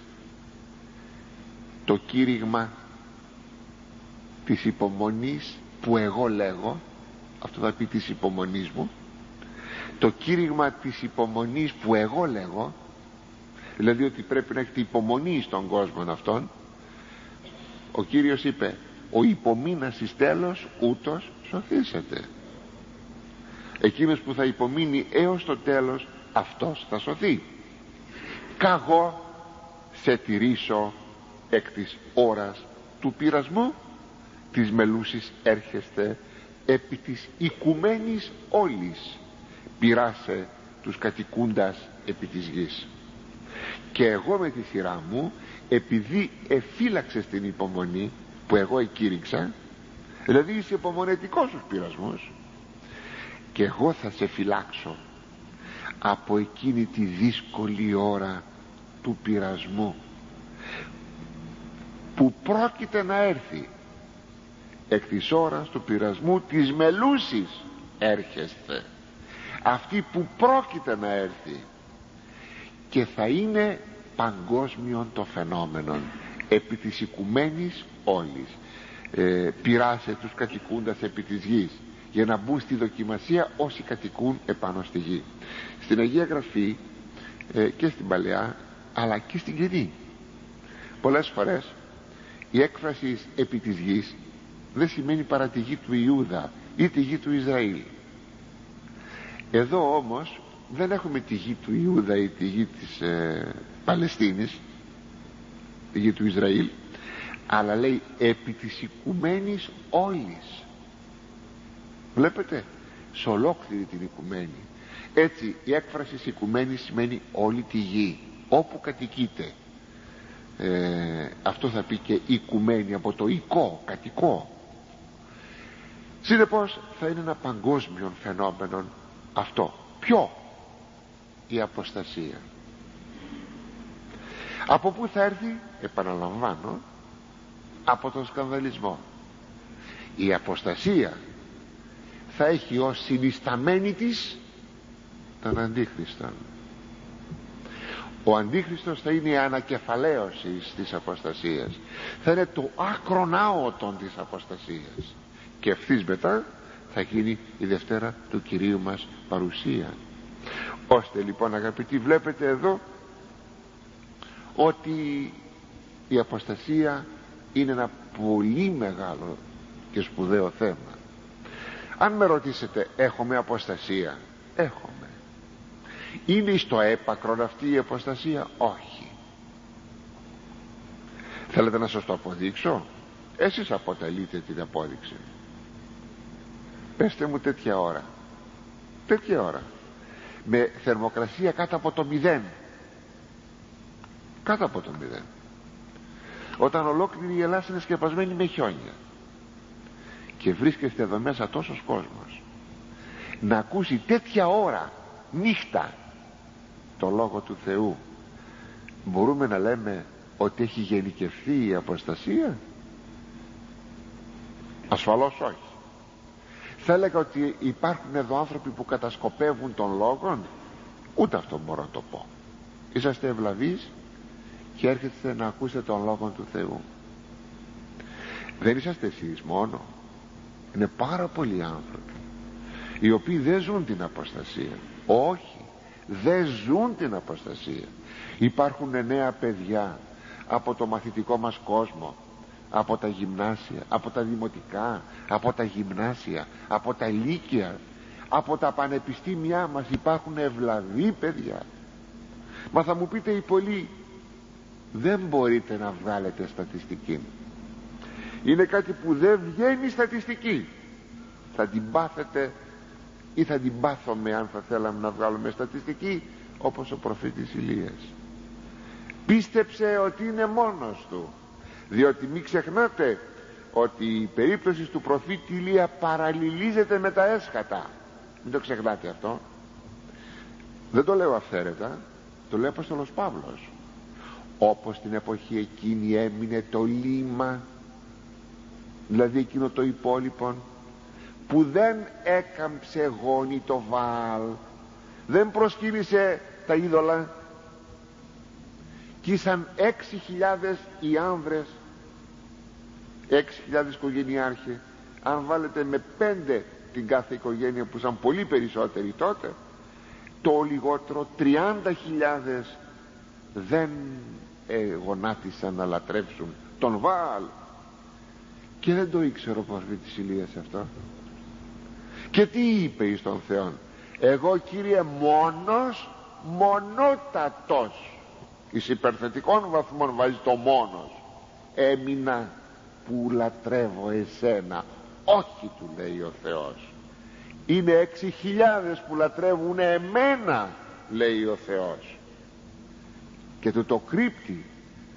το κήρυγμα της υπομονής που εγώ λέγω. Αυτό θα πει της υπομονής μου, το κήρυγμα της υπομονής που εγώ λέγω, δηλαδή ότι πρέπει να έχετε υπομονή στον κόσμο αυτόν. Ο Κύριος είπε: ο υπομείνας εις τέλος ούτως σωθήσετε. Εκείνος που θα υπομείνει έως το τέλος, αυτός θα σωθεί. Καγώ σε τηρήσω εκ της ώρας του πειρασμού, της μελούσης έρχεστε επί της οικουμένης όλης, πειράσε τους κατοικούντας επί της γης. Και εγώ με τη σειρά μου επειδή εφύλαξες την υπομονή που εγώ εκήρυξα, δηλαδή είσαι υπομονετικός στους πειρασμούς, και εγώ θα σε φυλάξω από εκείνη τη δύσκολη ώρα του πειρασμού που πρόκειται να έρθει. Εκ της ώρας του πειρασμού της μελούσης έρχεστε, αυτή που πρόκειται να έρθει, και θα είναι παγκόσμιον το φαινόμενο επί της οικουμένης όλης. ε, πειράσε τους κατοικούντας επί της γης, για να μπουν στη δοκιμασία όσοι κατοικούν επάνω στη γη. Στην Αγία Γραφή ε, και στην Παλαιά αλλά και στην Καινή, πολλές φορές η έκφραση επί της γης δεν σημαίνει παρά τη γη του Ιούδα ή τη γη του Ισραήλ. Εδώ όμως δεν έχουμε τη γη του Ιούδα ή τη γη της ε, Παλαιστίνης, τη γη του Ισραήλ, αλλά λέει επί της οικουμένης όλης. Βλέπετε, σε ολόκληρη την οικουμένη. Έτσι η έκφραση οικουμένη σημαίνει όλη τη γη, όπου κατοικείτε. ε, αυτό θα πει και οικουμένη, από το οικό, κατοικό. Συνεπώς θα είναι ένα παγκόσμιο φαινόμενο αυτό. Ποιο? Η αποστασία. Από πού θα έρθει? Επαναλαμβάνω, από τον σκανδαλισμό. Η αποστασία θα έχει ως συνισταμένη της τον Αντίχριστον. Ο Αντίχριστος θα είναι η ανακεφαλαίωση της αποστασίας, θα είναι το άκρον άωτον της αποστασίας, και ευθύς μετά θα γίνει η Δευτέρα του Κυρίου μας παρουσία. Ώστε λοιπόν, αγαπητοί, βλέπετε εδώ ότι η αποστασία είναι ένα πολύ μεγάλο και σπουδαίο θέμα. Αν με ρωτήσετε, έχουμε αποστασία? Έχουμε. Είναι στο έπακρον αυτή η αποστασία? Όχι. Θέλετε να σας το αποδείξω? Εσείς αποτελείτε την απόδειξη. Πέστε μου τέτοια ώρα, τέτοια ώρα, με θερμοκρασία κάτω από το μηδέν, κάτω από το μηδέν, όταν ολόκληρη η Ελλάδα είναι σκεπασμένη με χιόνια, και βρίσκεστε εδώ μέσα τόσος κόσμος, να ακούσει τέτοια ώρα νύχτα το Λόγο του Θεού, μπορούμε να λέμε ότι έχει γενικευθεί η αποστασία? Ασφαλώς όχι. Θα έλεγα ότι υπάρχουν εδώ άνθρωποι που κατασκοπεύουν τον Λόγον? Ούτε αυτό μπορώ να το πω. Είσαστε ευλαβείς και έρχεστε να ακούσετε τον Λόγο του Θεού. Δεν είσαστε εσείς μόνο. Είναι πάρα πολλοί άνθρωποι οι οποίοι δεν ζουν την αποστασία. Όχι, δεν ζουν την αποστασία. Υπάρχουν νέα παιδιά από το μαθητικό μας κόσμο, από τα γυμνάσια, από τα δημοτικά, από τα γυμνάσια, από τα λύκεια, από τα πανεπιστήμια μας υπάρχουν ευλαβή παιδιά. Μα θα μου πείτε οι πολλοί, δεν μπορείτε να βγάλετε στατιστική. Είναι κάτι που δεν βγαίνει στατιστική. Θα την πάθετε ή θα την πάθουμε, αν θα θέλαμε να βγάλουμε στατιστική, όπως ο προφήτης Ηλίας. Πίστεψε ότι είναι μόνος του, διότι μην ξεχνάτε ότι η περίπτωση του προφήτη Ηλία παραλληλίζεται με τα έσχατα. Μην το ξεχνάτε αυτό. Δεν το λέω αυθαίρετα, το λέει ο Απόστολος Παύλος. Όπως την εποχή εκείνη έμεινε το λίμα, δηλαδή εκείνο το υπόλοιπο που δεν έκαμψε γόνι το Βαάλ, δεν προσκύνησε τα είδωλα, κι ήσαν έξι χιλιάδες οι άνδρες, έξι χιλιάδες οικογενειάρχοι. Αν βάλετε με πέντε την κάθε οικογένεια, που ήσαν πολύ περισσότεροι τότε, το λιγότερο τριάντα χιλιάδες δεν ε, γονάτισαν να λατρεύσουν τον Βαάλ. Και δεν το ήξερε ο προφήτης Ηλίας αυτό. Και τι είπε εις τον Θεόν? Εγώ, Κύριε, μόνος, μονότατος, εις υπερθετικών βαθμών βάζει το μόνος, έμεινα που λατρεύω εσένα. Όχι, του λέει ο Θεός, είναι έξι χιλιάδες που λατρεύουν εμένα, λέει ο Θεός. Και του το κρύπτει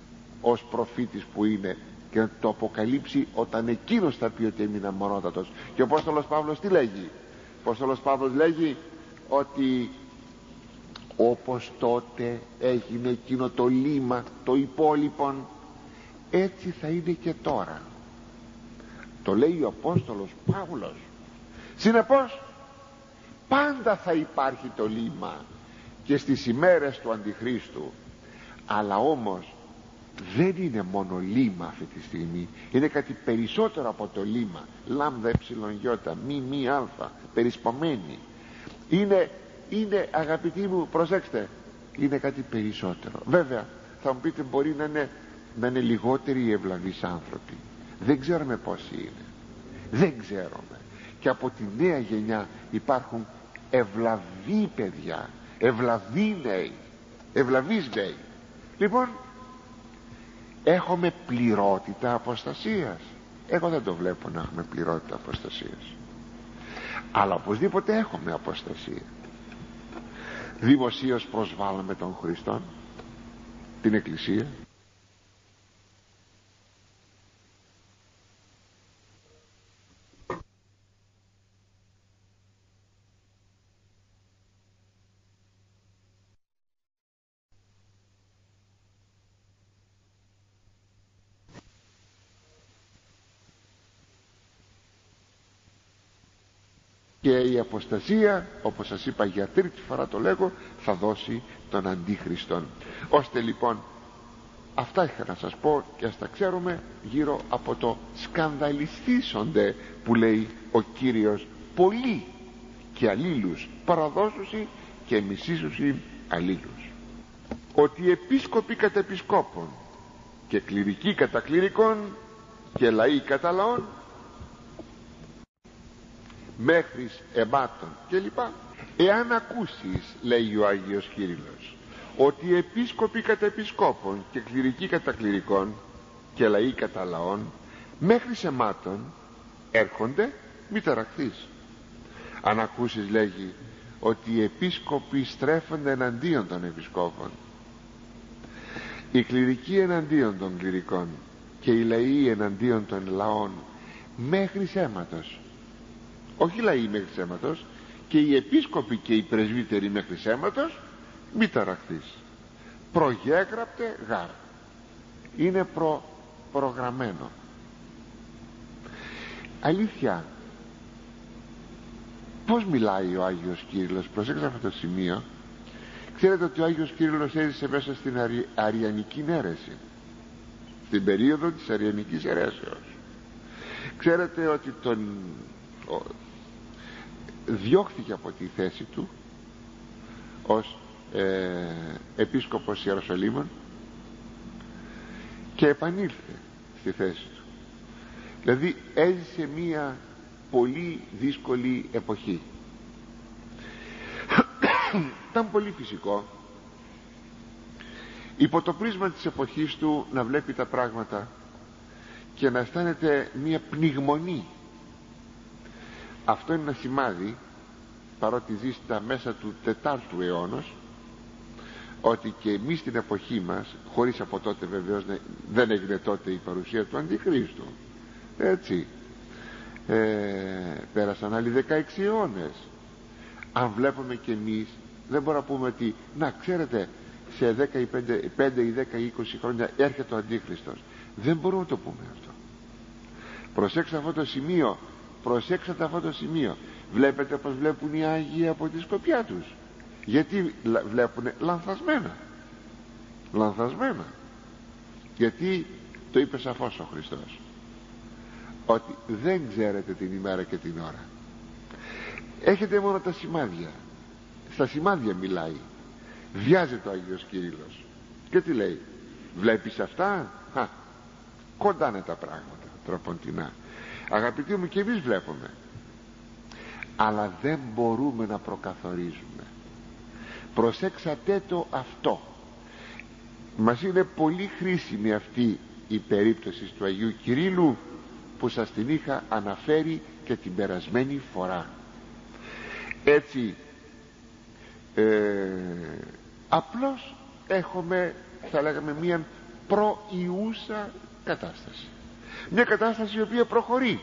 ως προφήτης που είναι, και να το αποκαλύψει όταν εκείνος θα πει ότι έμεινα μονότατος. Και ο Απόστολος Παύλος τι λέγει? Ο Απόστολος Παύλος λέγει ότι όπως τότε έγινε εκείνο το λίμα το υπόλοιπον, έτσι θα είναι και τώρα. Το λέει ο Απόστολος Παύλος. Συνεπώς πάντα θα υπάρχει το λίμα και στις ημέρες του Αντιχρίστου, αλλά όμως δεν είναι μόνο λίμα αυτή τη στιγμή, είναι κάτι περισσότερο από το λίμα. Λάμδα εψιλον γιώτα μη μη αλφα περισπωμένη. είναι, είναι αγαπητοί μου, προσέξτε, είναι κάτι περισσότερο. Βέβαια θα μου πείτε μπορεί να είναι, να είναι λιγότεροι οι ευλαβείς άνθρωποι, δεν ξέρουμε πόσοι είναι, δεν ξέρουμε. Και από τη νέα γενιά υπάρχουν ευλαβεί παιδιά, ευλαβεί νέοι, ευλαβείς νέοι. Λοιπόν, έχουμε πληρότητα αποστασίας? Εγώ δεν το βλέπω να έχουμε πληρότητα αποστασίας, αλλά οπωσδήποτε έχουμε αποστασία. Δημοσίως προσβάλλουμε τον Χριστόν, την Εκκλησία. Και η αποστασία, όπως σας είπα για τρίτη φορά το λέγω, θα δώσει τον Αντίχριστον. Ώστε λοιπόν, αυτά είχα να σας πω και ας τα ξέρουμε γύρω από το σκανδαλιστήσονται που λέει ο Κύριος, πολλοί και αλλήλους παραδώσουσι και μισήσουσι αλλήλους. Ότι οι επίσκοποι κατά επισκόπων και κληρικοί κατά κληρικών και λαοί κατά λαών, μέχρις εμάτων και λοιπά, εάν ακούσεις, λέει ο Άγιος Κύριλλος, ότι οι επίσκοποι κατά επισκόπων και κληρικοί κατά κληρικών και λαοί κατά λαών μέχρις εμάτων έρχονται, μη ταραχθείς. Αν ακούσεις, λέγει, ότι οι επίσκοποι στρέφονται εναντίον των επισκόπων, οι κληρικοί εναντίον των κληρικών και οι λαοί εναντίον των λαών μέχρις αίματος, όχι λαοί μέχρι αίματος, και οι επίσκοποι και οι πρεσβύτεροι μέχρι αίματος, μη ταραχθείς. Προγέγραπτε γάρ, είναι προ, προγραμμένο. Αλήθεια, πως μιλάει ο Άγιος Κύριλλος? Προσέξτε αυτό το σημείο. Ξέρετε ότι ο Άγιος Κύριλλος έζησε μέσα στην αρι, αριανική αίρεση, στην περίοδο της αριανικής αιρέσεως. Ξέρετε ότι τον ο, διώχθηκε από τη θέση του ως ε, επίσκοπος Ιεροσολύμων και επανήλθε στη θέση του. Δηλαδή έζησε μία πολύ δύσκολη εποχή. Ήταν πολύ φυσικό υπό το πρίσμα της εποχής του να βλέπει τα πράγματα και να αισθάνεται μία πνιγμονή. Αυτό είναι ένα σημάδι, παρότι ζει στα μέσα του τετάρτου αιώνος, ότι και εμείς στην εποχή μας, χωρίς από τότε βεβαίως δεν έγινε τότε η παρουσία του Αντιχρίστου, έτσι, ε, πέρασαν άλλοι δεκαέξι αιώνες. Αν βλέπουμε και εμείς, δεν μπορούμε να πούμε ότι να ξέρετε σε δέκα ή πέντε ή δέκα ή είκοσι χρόνια έρχεται ο Αντίχριστος. Δεν μπορούμε να το πούμε αυτό. Προσέξτε αυτό το σημείο, προσέξτε αυτό το σημείο. Βλέπετε πως βλέπουν οι Άγιοι από τη σκοπιά τους? Γιατί βλέπουν λανθασμένα, λανθασμένα. Γιατί το είπε σαφώς ο Χριστός, ότι δεν ξέρετε την ημέρα και την ώρα. Έχετε μόνο τα σημάδια, στα σημάδια μιλάει. Βιάζεται ο Άγιος Κύριλλος και τι λέει? Βλέπεις αυτά? Χα, κοντά είναι τα πράγματα, τροποντινά. Αγαπητοί μου, και εμείς βλέπουμε, αλλά δεν μπορούμε να προκαθορίζουμε. Προσέξατε το αυτό. Μας είναι πολύ χρήσιμη αυτή η περίπτωση του Αγίου Κυρίλλου που σας την είχα αναφέρει και την περασμένη φορά. Έτσι ε, απλώς έχουμε, θα λέγαμε, μία προϊούσα κατάσταση, μια κατάσταση η οποία προχωρεί.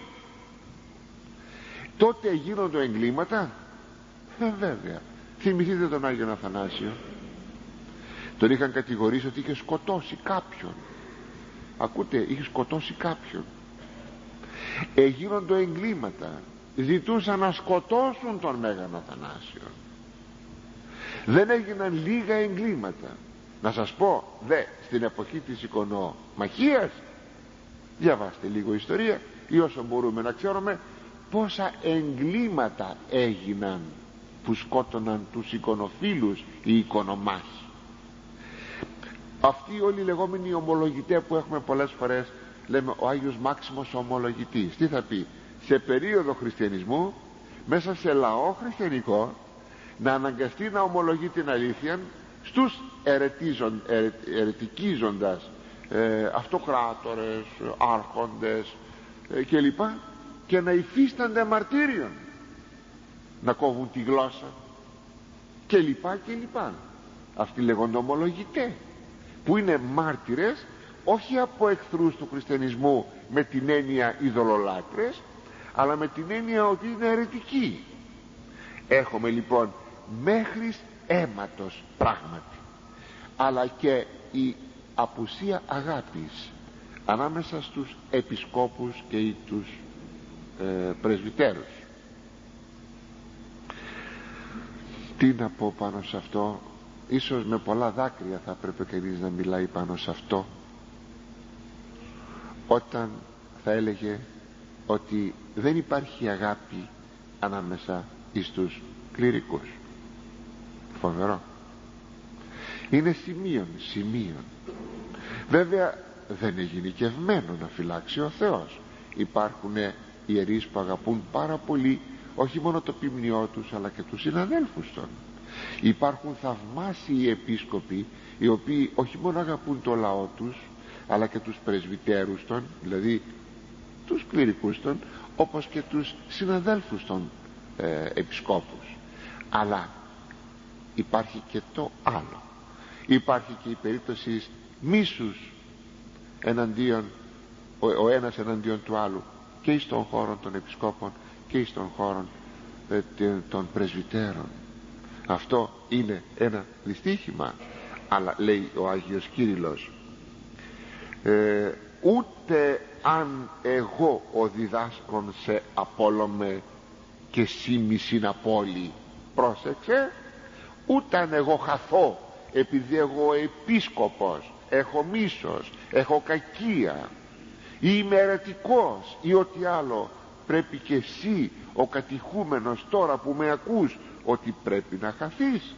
Τότε γίνονται εγκλήματα, ε, βέβαια. Θυμηθείτε τον Άγιο Αθανάσιο, τον είχαν κατηγορήσει ότι είχε σκοτώσει κάποιον. Ακούτε, είχε σκοτώσει κάποιον. Έγινονται εγκλήματα, ζητούσαν να σκοτώσουν τον Μέγαν Αθανάσιο. Δεν έγιναν λίγα εγκλήματα. Να σας πω, δε, στην εποχή της οικονομαχίας, διαβάστε λίγο ιστορία ή όσο μπορούμε να ξέρουμε, πόσα εγκλήματα έγιναν που σκότωναν τους εικονοφίλους οι οικονομάχοι. Αυτοί όλοι οι λεγόμενοι ομολογητές που έχουμε πολλές φορές, λέμε ο Άγιος Μάξιμος ο ομολογητής, τι θα πει? Σε περίοδο χριστιανισμού, μέσα σε λαό χριστιανικό, να αναγκαστεί να ομολογεί την αλήθεια στους ερετίζον, ερε, ερετικίζοντας ε, αυτοκράτορες, άρχοντες ε, κλπ, και να υφίστανται μαρτύριον, να κόβουν τη γλώσσα κλπ κλπ. Αυτοί λέγονται ομολογητές, που είναι μάρτυρες όχι από εχθρούς του χριστιανισμού με την έννοια ειδωλολάτρες, αλλά με την έννοια ότι είναι αιρετικοί. Έχουμε λοιπόν μέχρις αίματος πράγματι, αλλά και η απουσία αγάπης ανάμεσα στους επισκόπους και ή τους ε, πρεσβυτέρους. Τι να πω πάνω σε αυτό? Ίσως με πολλά δάκρυα θα πρέπει κανείς να μιλάει πάνω σε αυτό, όταν θα έλεγε ότι δεν υπάρχει αγάπη ανάμεσα εις τους κληρικούς. Φοβερό. Είναι σημείων, σημείων. Βέβαια δεν είναι γενικευμένο να φυλάξει ο Θεός. Υπάρχουν ιερείς που αγαπούν πάρα πολύ όχι μόνο το ποιμνιό τους, αλλά και τους συναδέλφους των. Υπάρχουν θαυμάσιοι επίσκοποι οι οποίοι όχι μόνο αγαπούν το λαό τους, αλλά και τους πρεσβυτέρους των, δηλαδή τους κληρικούς των, όπως και τους συναδέλφους των ε, επισκόπους. Αλλά υπάρχει και το άλλο. Υπάρχει και η περίπτωση μίσους εναντίον, ο, ο ένας εναντίον του άλλου, και εις των χώρων των επισκόπων και εις των χώρων ε, των πρεσβυτέρων. Αυτό είναι ένα δυστύχημα. Αλλά λέει ο Άγιος Κύριλλος, ε, ούτε αν εγώ ο διδάσκων σε απόλωμε και σήμισιν απόλυ, πρόσεξε, ούτε αν εγώ χαθώ επειδή εγώ επίσκοπος έχω μίσος, έχω κακία ή είμαι αιρετικός ή ό,τι άλλο, πρέπει και εσύ ο κατηχούμενος τώρα που με ακούς ότι πρέπει να χαθείς.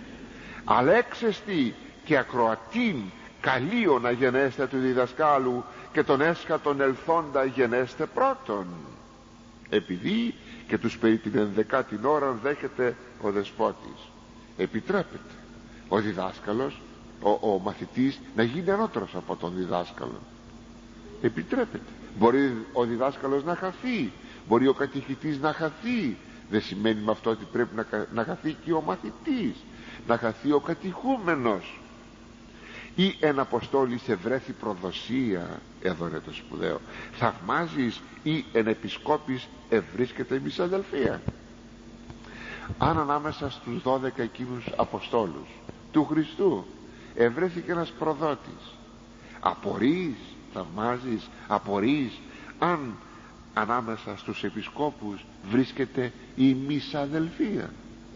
Αλέξεστη και ακροατήν καλείο να γενέστε του διδασκάλου και τον έσχατον ελθόντα γενέστε πρώτον, επειδή και τους περί την ενδεκάτην ώρα δέχεται ο δεσπότης. Επιτρέπεται ο διδάσκαλος, ο, ο μαθητής να γίνει ανώτερος από τον διδάσκαλο. Επιτρέπεται. Μπορεί ο διδάσκαλος να χαθεί, μπορεί ο κατηχητής να χαθεί. Δεν σημαίνει με αυτό ότι πρέπει να, να χαθεί και ο μαθητής, να χαθεί ο κατηχούμενος. Ή εν αποστόλης ευρέθη προδοσία, εδώ είναι το σπουδαίο, θαυμάζεις, ή εν επισκόπης ευρίσκεται μισαδελφία. Αν ανάμεσα στους δώδεκα εκείνους αποστόλους του Χριστού ευρέθηκε ένας προδότης, απορείς, θαυμάζεις, απορείς αν ανάμεσα στους επισκόπους βρίσκεται η μισαδελφία?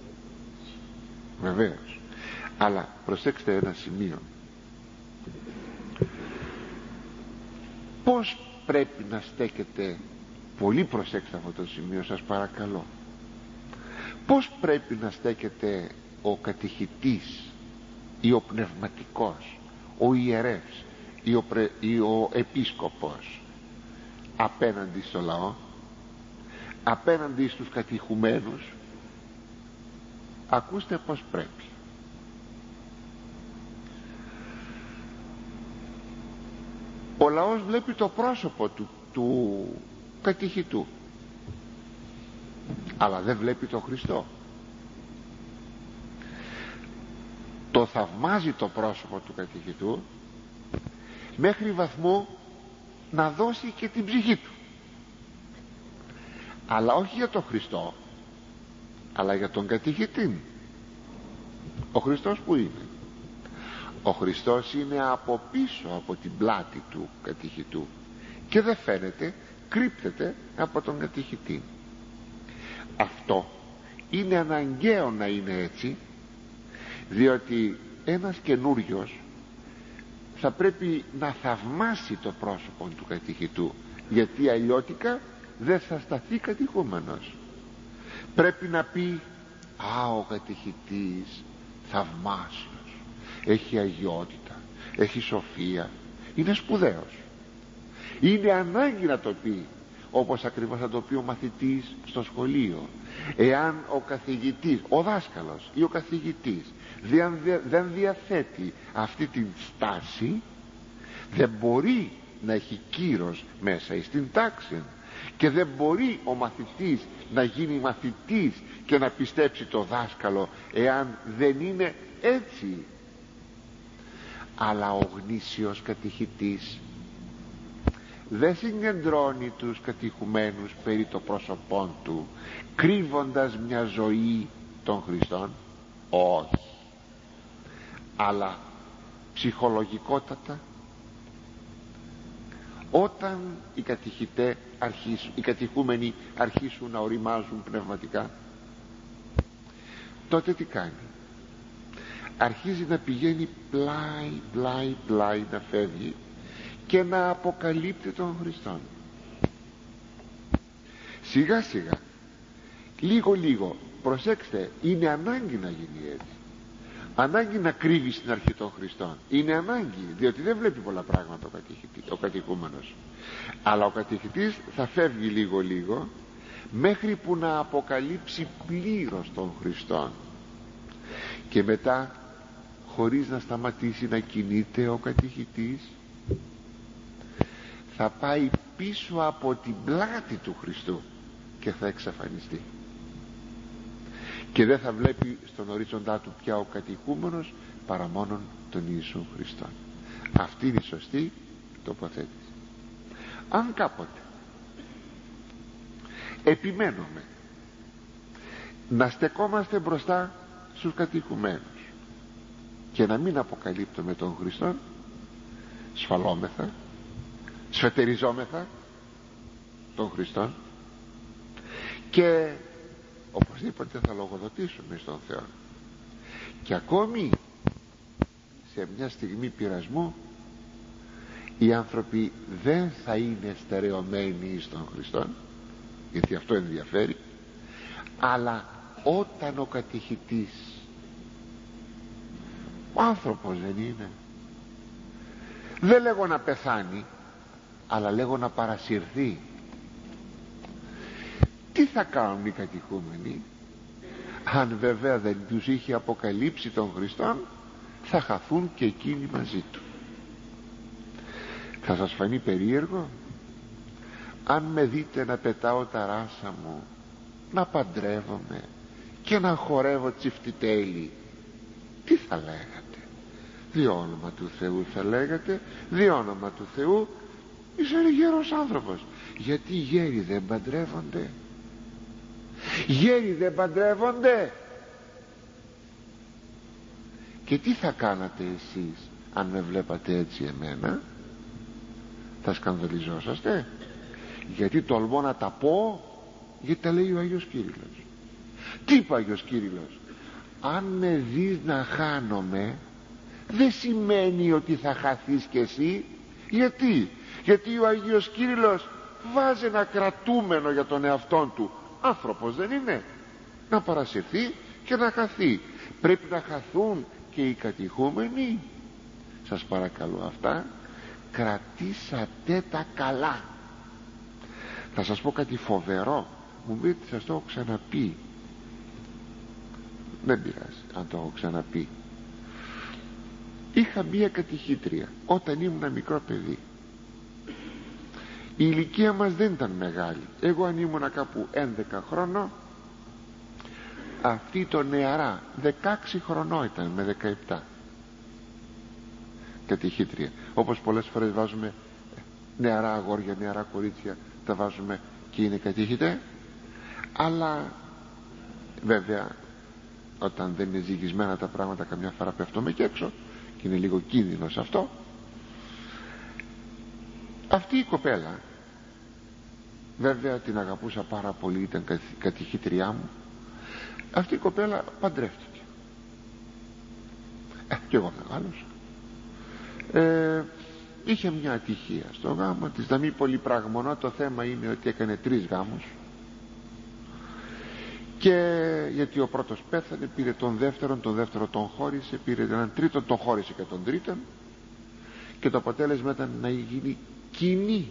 Βεβαίως. Αλλά προσέξτε ένα σημείο. Πώς πρέπει να στέκεται, πολύ προσέξτε αυτό το σημείο σας παρακαλώ, πώς πρέπει να στέκεται ο κατηχητής ή ο πνευματικός, ο ιερεύς ή ο, πρε, ή ο επίσκοπος απέναντι στο λαό, απέναντι στους κατηχουμένους? Ακούστε πως πρέπει. Ο λαός βλέπει το πρόσωπο του, του κατηχητού, αλλά δεν βλέπει τον Χριστό. Το θαυμάζει το πρόσωπο του κατηχητού μέχρι βαθμού να δώσει και την ψυχή του, αλλά όχι για τον Χριστό, αλλά για τον κατηχητή. Ο Χριστός που είναι? Ο Χριστός είναι από πίσω από την πλάτη του κατηχητού και δεν φαίνεται, κρύπτεται από τον κατηχητή. Αυτό είναι αναγκαίο να είναι έτσι, διότι ένας καινούριος θα πρέπει να θαυμάσει το πρόσωπο του κατηχητού, γιατί αλλιώτικα δεν θα σταθεί κατηχούμενος. Πρέπει να πει: α, ο κατηχητής θαυμάσιος, έχει αγιότητα, έχει σοφία, είναι σπουδαίος. Είναι ανάγκη να το πει, όπως ακριβώς θα το πει ο μαθητής στο σχολείο. Εάν ο καθηγητής, ο δάσκαλος ή ο καθηγητής δεν διαθέτει αυτή την στάση, δεν μπορεί να έχει κύρος μέσα στην τάξη, και δεν μπορεί ο μαθητής να γίνει μαθητής και να πιστέψει το δάσκαλο εάν δεν είναι έτσι. Αλλά ο γνήσιος κατηχητής δεν συγκεντρώνει τους κατηχουμένους περί το πρόσωπόν του, κρύβοντας μια ζωή των Χριστών, όχι, αλλά ψυχολογικότατα, όταν οι κατηχητές αρχίσουν, οι κατηχούμενοι αρχίσουν να οριμάζουν πνευματικά, τότε τι κάνει? Αρχίζει να πηγαίνει πλάι, πλάι, πλάι, να φεύγει και να αποκαλύπτει τον Χριστόν. Σιγά σιγά, λίγο λίγο, προσέξτε, είναι ανάγκη να γίνει έτσι. Ανάγκη να κρύβει στην αρχή των Χριστών. Είναι ανάγκη, διότι δεν βλέπει πολλά πράγματα ο, κατηχητή, ο κατηχούμενος. Αλλά ο κατηχητής θα φεύγει λίγο λίγο, μέχρι που να αποκαλύψει πλήρως τον Χριστόν. Και μετά, χωρίς να σταματήσει να κινείται ο κατηχητής, θα πάει πίσω από την πλάτη του Χριστού και θα εξαφανιστεί. Και δεν θα βλέπει στον ορίζοντά του πια ο κατηχούμενος παρά μόνον τον Ιησού Χριστό. Αυτή είναι η σωστή τοποθέτηση. Αν κάποτε επιμένουμε να στεκόμαστε μπροστά στους κατηχουμένους και να μην αποκαλύπτουμε τον Χριστό, σφαλόμεθα, σφετεριζόμεθα τον Χριστό και οπωσδήποτε θα λογοδοτήσουμε στον Θεό. Και ακόμη σε μια στιγμή πειρασμού οι άνθρωποι δεν θα είναι στερεωμένοι στον Χριστό, γιατί αυτό ενδιαφέρει, αλλά όταν ο κατηχητής, ο άνθρωπος δεν είναι, δεν λέγω να πεθάνει, αλλά λέγω να παρασυρθεί, τι θα κάνουν οι κατηχούμενοι? Αν βέβαια δεν τους είχε αποκαλύψει τον Χριστόν, θα χαθούν και εκείνοι μαζί του. Θα σας φανεί περίεργο αν με δείτε να πετάω τα ράσα μου, να παντρεύομαι και να χορεύω τσιφτιτέλι, τι θα λέγατε? Δι' όνομα του Θεού θα λέγατε, δι' όνομα του Θεού είσαι γέρος άνθρωπος. Γιατί οι γέροι δεν παντρεύονται? Γέροι δεν παντρεύονται. Και τι θα κάνατε εσείς αν με βλέπατε έτσι εμένα? Θα σκανδαλιζόσαστε? Γιατί τολμώ να τα πω, γιατί τα λέει ο Άγιος Κύριλλος. Τι είπε ο Άγιος Κύριλλος? Αν με δεις να χάνομαι, δεν σημαίνει ότι θα χαθείς κι εσύ. Γιατί? Γιατί ο Άγιος Κύριλλος βάζει ένα κρατούμενο για τον εαυτόν του. Άνθρωπος δεν είναι? Να παρασυρθεί και να χαθεί. Πρέπει να χαθούν και οι κατηχούμενοι. Σας παρακαλώ, αυτά κρατήσατε τα καλά. Θα σας πω κάτι φοβερό. Μου πείτε, σας το έχω ξαναπεί. Δεν πειράζει αν το έχω ξαναπεί. Είχα μία κατηχήτρια όταν ήμουν μικρό παιδί. Η ηλικία μας δεν ήταν μεγάλη. Εγώ αν ήμουνα κάπου έντεκα χρονών, αυτή το νεαρά δεκαέξι χρονών ήταν, με δεκαεπτά. κατηχήτρια, όπως πολλές φορές βάζουμε νεαρά αγόρια, νεαρά κορίτσια, τα βάζουμε και είναι κατήχητε. Αλλά βέβαια όταν δεν είναι ζυγισμένα τα πράγματα, καμιά φορά πέφτουμε και έξω και είναι λίγο κίνδυνος αυτό. Αυτή η κοπέλα βέβαια την αγαπούσα πάρα πολύ, ήταν κατηχήτριά μου. Αυτή η κοπέλα παντρεύτηκε, ε, και εγώ μεγάλωσα. ε, είχε μια ατυχία στο γάμο της, να μην πολύ πραγμονώ, το θέμα είναι ότι έκανε τρεις γάμους. Και γιατί ο πρώτος πέθανε, πήρε τον δεύτερον, τον δεύτερο τον χώρισε, πήρε έναν τρίτον, τον χώρισε και τον τρίτον, και το αποτέλεσμα ήταν να γίνει κοινή.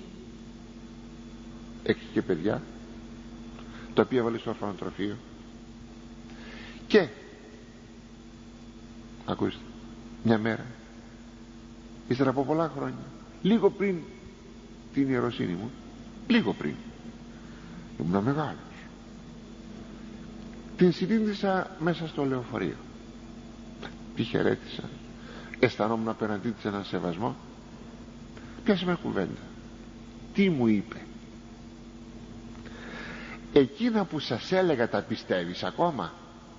Έχει και παιδιά, τα οποία έβαλε στο ορφανοτροφείο. Και ακούστε, μια μέρα, ύστερα από πολλά χρόνια, λίγο πριν την ιεροσύνη μου, λίγο πριν, ήμουν μεγάλος, την συνείδησα μέσα στο λεωφορείο. Τη χαιρέτησα, αισθανόμουν απέναντί της έναν σεβασμό. Πιάσαμε κουβέντα. Τι μου είπε? Εκείνα που σας έλεγα τα πιστεύεις ακόμα?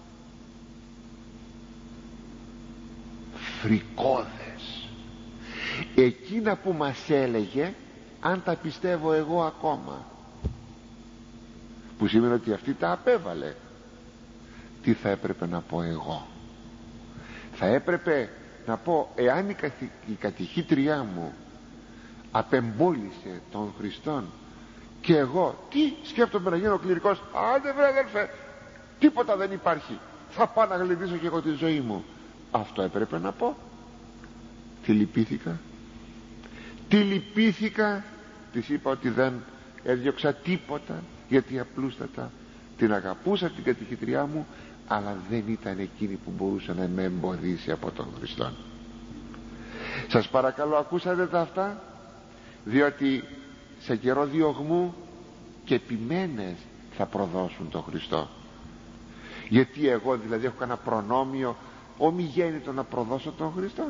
Φρικώδες. Εκείνα που μας έλεγε, αν τα πιστεύω εγώ ακόμα? Που σημαίνει ότι αυτή τα απέβαλε. Τι θα έπρεπε να πω εγώ? Θα έπρεπε να πω, εάν η, καθη, η κατηχήτριά μου απεμπόλησε τον Χριστόν, και εγώ τι σκέφτομαι να γίνω κληρικός? Άντε βρε αδερφέ, τίποτα δεν υπάρχει, θα πάω να γλεντήσω και εγώ τη ζωή μου. Αυτό έπρεπε να πω. Τι λυπήθηκα, τι λυπήθηκα. Της είπα ότι δεν έδιωξα τίποτα, γιατί απλούστατα την αγαπούσα την κατηχητριά μου, αλλά δεν ήταν εκείνη που μπορούσε να με εμποδίσει από τον Χριστό. Σας παρακαλώ, ακούσατε τα αυτά? Διότι σε καιρό διωγμού και επιμένες θα προδώσουν τον Χριστό. Γιατί εγώ δηλαδή έχω κανένα προνόμιο ομιγέννητο να προδώσω τον Χριστό?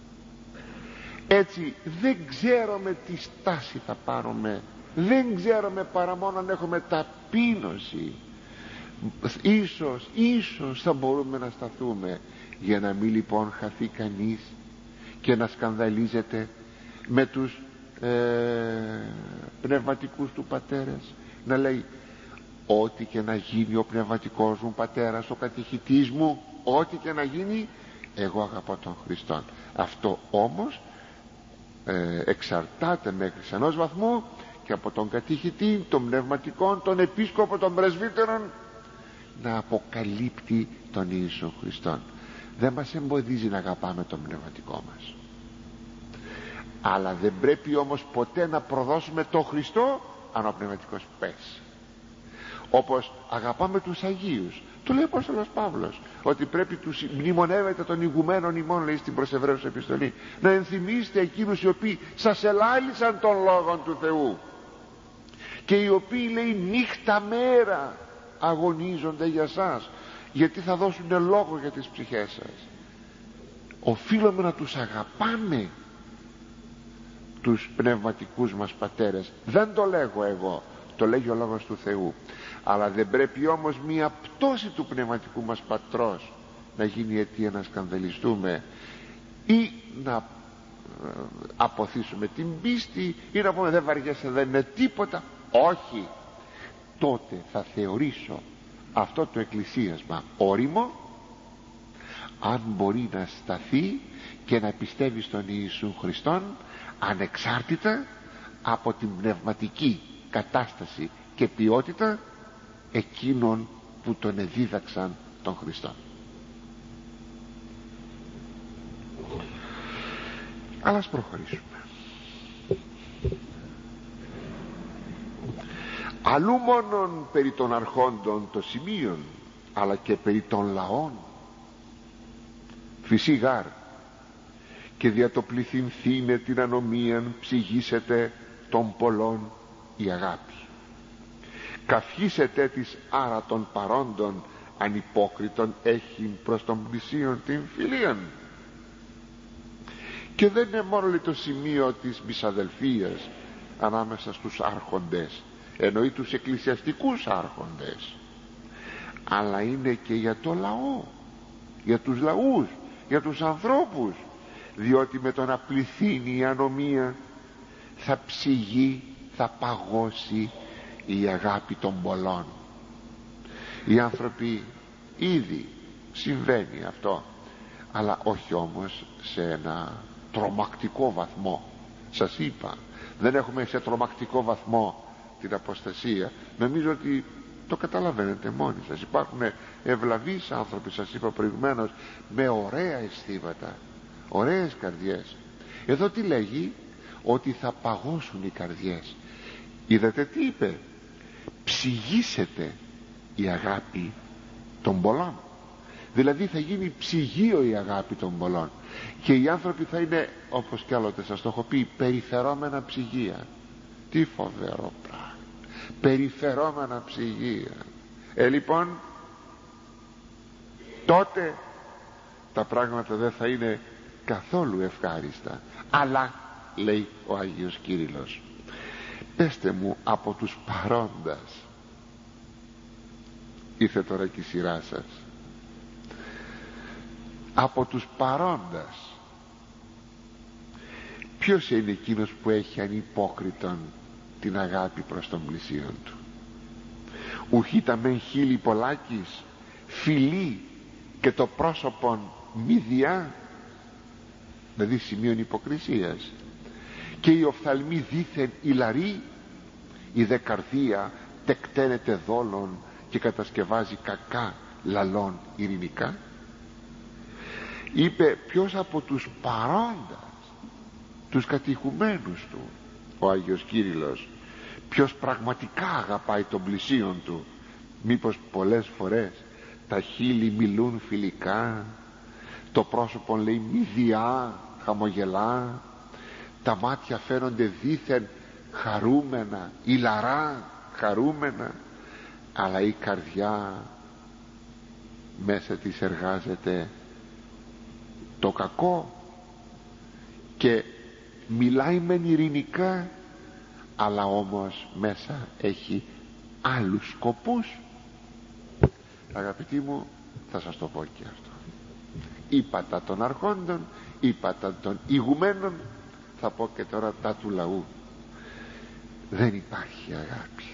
Έτσι δεν ξέρουμε τι στάση θα πάρουμε, δεν ξέρουμε παρά μόνο αν έχουμε ταπείνωση. Ίσως, ίσως θα μπορούμε να σταθούμε, για να μην λοιπόν χαθεί κανείς και να σκανδαλίζεται με τους ε, πνευματικούς του πατέρες, να λέει ό,τι και να γίνει ο πνευματικός μου πατέρας, ο κατηχητής μου, ό,τι και να γίνει, εγώ αγαπώ τον Χριστόν. Αυτό όμως ε, εξαρτάται μέχρι ενός βαθμού και από τον κατηχητή, τον πνευματικών, τον επίσκοπο, τον πρεσβύτερον, να αποκαλύπτει τον Ιησού Χριστόν. Δεν μας εμποδίζει να αγαπάμε τον πνευματικό μας, αλλά δεν πρέπει όμως ποτέ να προδώσουμε τον Χριστό αν ο πνευματικός πέσει. Όπως αγαπάμε τους Αγίους, το λέει ο Απόστολος Παύλος, ότι πρέπει τους μνημονεύετε των ηγουμένων ημών, λέει στην προς Εβραίους επιστολή, να ενθυμίσετε εκείνους οι οποίοι σας ελάλησαν των λόγων του Θεού και οι οποίοι, λέει, νύχτα μέρα αγωνίζονται για σας, γιατί θα δώσουν λόγο για τις ψυχές σας. Οφείλουμε να τους αγαπάμε, τους πνευματικούς μας πατέρες. Δεν το λέγω εγώ, το λέγει ο λόγος του Θεού. Αλλά δεν πρέπει όμως μία πτώση του πνευματικού μας πατρός να γίνει αιτία να σκανδαλιστούμε ή να αποθήσουμε την πίστη ή να πούμε δεν βαριέσαι, δεν είναι τίποτα. Όχι, τότε θα θεωρήσω αυτό το εκκλησίασμα όριμο αν μπορεί να σταθεί και να πιστεύει στον Ιησού Χριστόν ανεξάρτητα από την πνευματική κατάσταση και ποιότητα εκείνων που τον εδίδαξαν τον Χριστό. Αλλά ας προχωρήσουμε. Αλλού μόνον περί των αρχόντων των σημείων, αλλά και περί των λαών. Φυσιγάρ και δια το πληθυνθήνε την ανομίαν ψυγίσετε των πολλών η αγάπη. Καυχήσετε της άρα των παρόντων ανυπόκριτον έχει προς τον πλησίον την φιλίαν. Και δεν είναι μόνο λέει, το σημείο της μισαδελφίας ανάμεσα στους άρχοντες, εννοεί τους εκκλησιαστικούς άρχοντες, αλλά είναι και για το λαό, για τους λαούς, για τους ανθρώπους, διότι με το να πληθύνει η ανομία θα ψυγεί, θα παγώσει η αγάπη των πολλών. Οι άνθρωποι ήδη συμβαίνει αυτό, αλλά όχι όμως σε ένα τρομακτικό βαθμό. Σας είπα, δεν έχουμε σε τρομακτικό βαθμό την αποστασία. Νομίζω ότι το καταλαβαίνετε μόνοι σας. Υπάρχουν ευλαβείς άνθρωποι, σας είπα προηγουμένως, με ωραία αισθήματα, ωραίες καρδιές. Εδώ τι λέγει? Ότι θα παγώσουν οι καρδιές. Είδατε τι είπε? Ψυγίσετε η αγάπη των πολλών. Δηλαδή θα γίνει ψυγείο η αγάπη των πολλών, και οι άνθρωποι θα είναι, όπως κι άλλοτε σας το έχω πει, περιφερόμενα ψυγεία. Τι φοβερό πράγμα, περιφερόμενα ψυγεία. Ε λοιπόν τότε τα πράγματα δεν θα είναι καθόλου ευχάριστα. Αλλά λέει ο Άγιος Κύριλλος, πέστε μου από τους παρόντας, ήρθε τώρα και η σειρά σας, από τους παρόντας ποιος είναι εκείνος που έχει ανυπόκριτον την αγάπη προς τον πλησίον του? Ουχήτα μεν χείλη πολλάκις, φιλί και το πρόσωπον μη διά, δηλαδή σημείων υποκρισίας, και η οφθαλμή δήθεν ηλαρή, η δε καρδία τεκταίνεται δόλων και κατασκευάζει κακά λαλών ειρηνικά. Είπε ποιος από τους παρόντας, τους κατοικουμένους του, ο Άγιος Κύριλλος, ποιος πραγματικά αγαπάει τον πλησίον του? Μήπως πολλές φορές τα χείλη μιλούν φιλικά, το πρόσωπο λέει μηδιά, χαμογελά, τα μάτια φαίνονται δήθεν χαρούμενα, ηλαρά χαρούμενα, αλλά η καρδιά μέσα της εργάζεται το κακό και μιλάει μεν ειρηνικά, αλλά όμως μέσα έχει άλλους σκοπούς. Αγαπητοί μου, θα σας το πω και αυτό. Είπα τα των αρχόντων, είπα τα των ηγουμένων, θα πω και τώρα τα του λαού. Δεν υπάρχει αγάπη.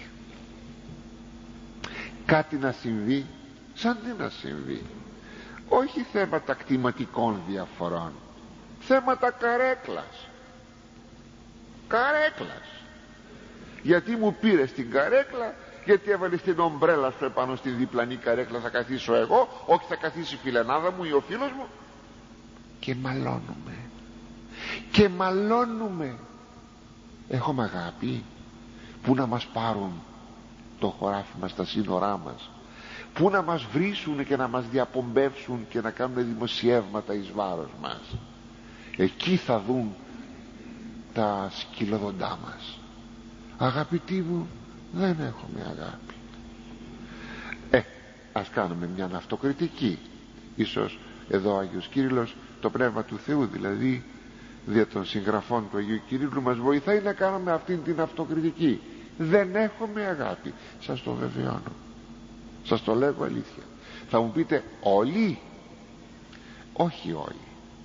Κάτι να συμβεί, σαν τι να συμβεί? Όχι θέματα κτηματικών διαφορών, θέματα καρέκλας. Καρέκλας. Γιατί μου πήρες την καρέκλα? Γιατί έβαλες την ομπρέλα σου επάνω στη διπλανή καρέκλα? Θα καθίσω εγώ? Όχι, θα καθίσει η φιλενάδα μου ή ο φίλος μου. Και μαλώνουμε και μαλώνουμε. Έχουμε αγάπη? Πού να μας πάρουν το χωράφι μας, τα σύνορά μας? Πού να μας βρίσουν και να μας διαπομπεύσουν και να κάνουν δημοσιεύματα εις βάρος μας? Εκεί θα δουν τα σκυλοδοντά μας. Αγαπητοί μου, δεν έχουμε αγάπη. Ε, ας κάνουμε μια αυτοκριτική. Ίσως εδώ ο Άγιος Κύριλλος, το Πνεύμα του Θεού δηλαδή, δια των συγγραφών του Αγίου Κυρίλλου, μας βοηθάει να κάνουμε αυτήν την αυτοκριτική. Δεν έχουμε αγάπη. Σας το βεβαιώνω, σας το λέγω αλήθεια. Θα μου πείτε όλοι? Όχι όλοι,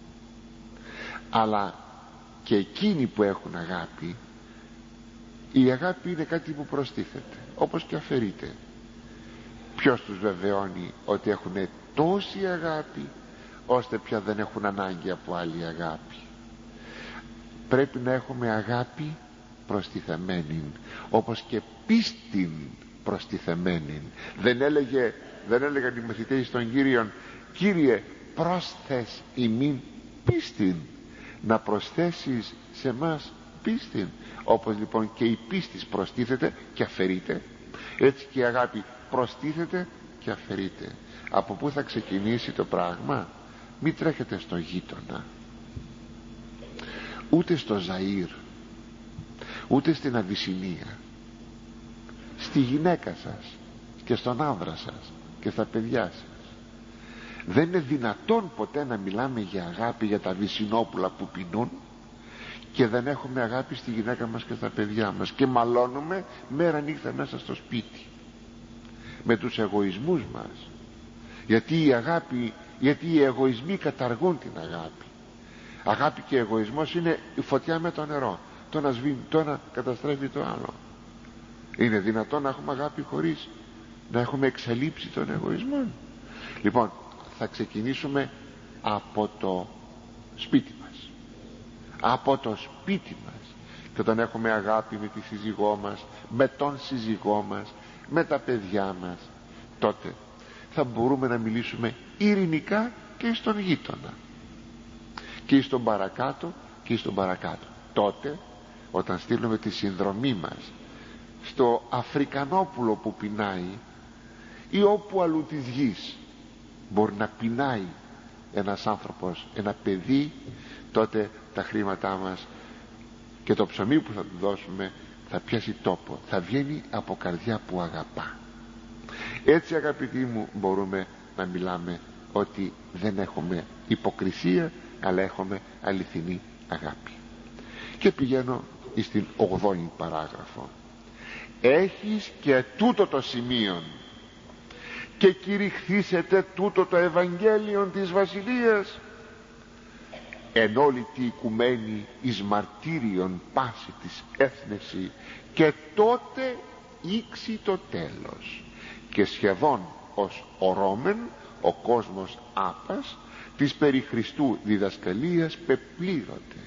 αλλά και εκείνοι που έχουν αγάπη, η αγάπη είναι κάτι που προστίθεται, όπως και αφαιρείται. Ποιος τους βεβαιώνει ότι έχουν τόση αγάπη ώστε πια δεν έχουν ανάγκη από άλλη αγάπη? Πρέπει να έχουμε αγάπη προστιθεμένη, όπως και πίστην προστιθεμένη. Δεν έλεγε, δεν έλεγαν οι μαθητές των Κύριων, Κύριε πρόσθες ημίν πίστην, να προσθέσεις σε μας πίστην. Όπως λοιπόν και η πίστης προστίθεται και αφαιρείται, έτσι και η αγάπη προστίθεται και αφαιρείται. Από πού θα ξεκινήσει το πράγμα? Μην τρέχετε στο γείτονα, ούτε στο Ζαΐρ, ούτε στην Αβυσσινία. Στη γυναίκα σας και στον άνδρα σας και στα παιδιά σας. Δεν είναι δυνατόν ποτέ να μιλάμε για αγάπη για τα βυσσινόπουλα που πεινούν και δεν έχουμε αγάπη στη γυναίκα μας και στα παιδιά μας, και μαλώνουμε μέρα νύχτα μέσα στο σπίτι με τους εγωισμούς μας, γιατί η αγάπη, γιατί οι εγωισμοί καταργούν την αγάπη. Αγάπη και εγωισμός είναι η φωτιά με το νερό, το ένα σβήνει, το ένα καταστρέφει το άλλο. Είναι δυνατόν να έχουμε αγάπη χωρίς να έχουμε εξαλείψει τον εγωισμό? Λοιπόν, θα ξεκινήσουμε από το σπίτι μας, από το σπίτι μας. Και όταν έχουμε αγάπη με τη σύζυγό μας, με τον σύζυγό μας, με τα παιδιά μας, τότε θα μπορούμε να μιλήσουμε ειρηνικά και στον γείτονα και στον παρακάτω και στον παρακάτω. Τότε όταν στείλουμε τη συνδρομή μας στο Αφρικανόπουλο που πεινάει ή όπου αλλού της γης μπορεί να πεινάει ένας άνθρωπος, ένα παιδί, τότε τα χρήματά μας και το ψωμί που θα του δώσουμε θα πιάσει τόπο, θα βγαίνει από καρδιά που αγαπά. Έτσι, αγαπητοί μου, μπορούμε να μιλάμε ότι δεν έχουμε υποκρισία, αλλά έχουμε αληθινή αγάπη. Και πηγαίνω στην ογδόη παράγραφο. Έχεις και τούτο το σημείο και κηρυχθήσετε τούτο το Ευαγγέλιο της Βασιλείας εν όλη τη οικουμένη εις μαρτύριον πάση της έθνεση, και τότε ήξει το τέλος, και σχεδόν ως ορώμεν ο κόσμος άπας της περί Χριστού διδασκαλίας πεπλήρωται.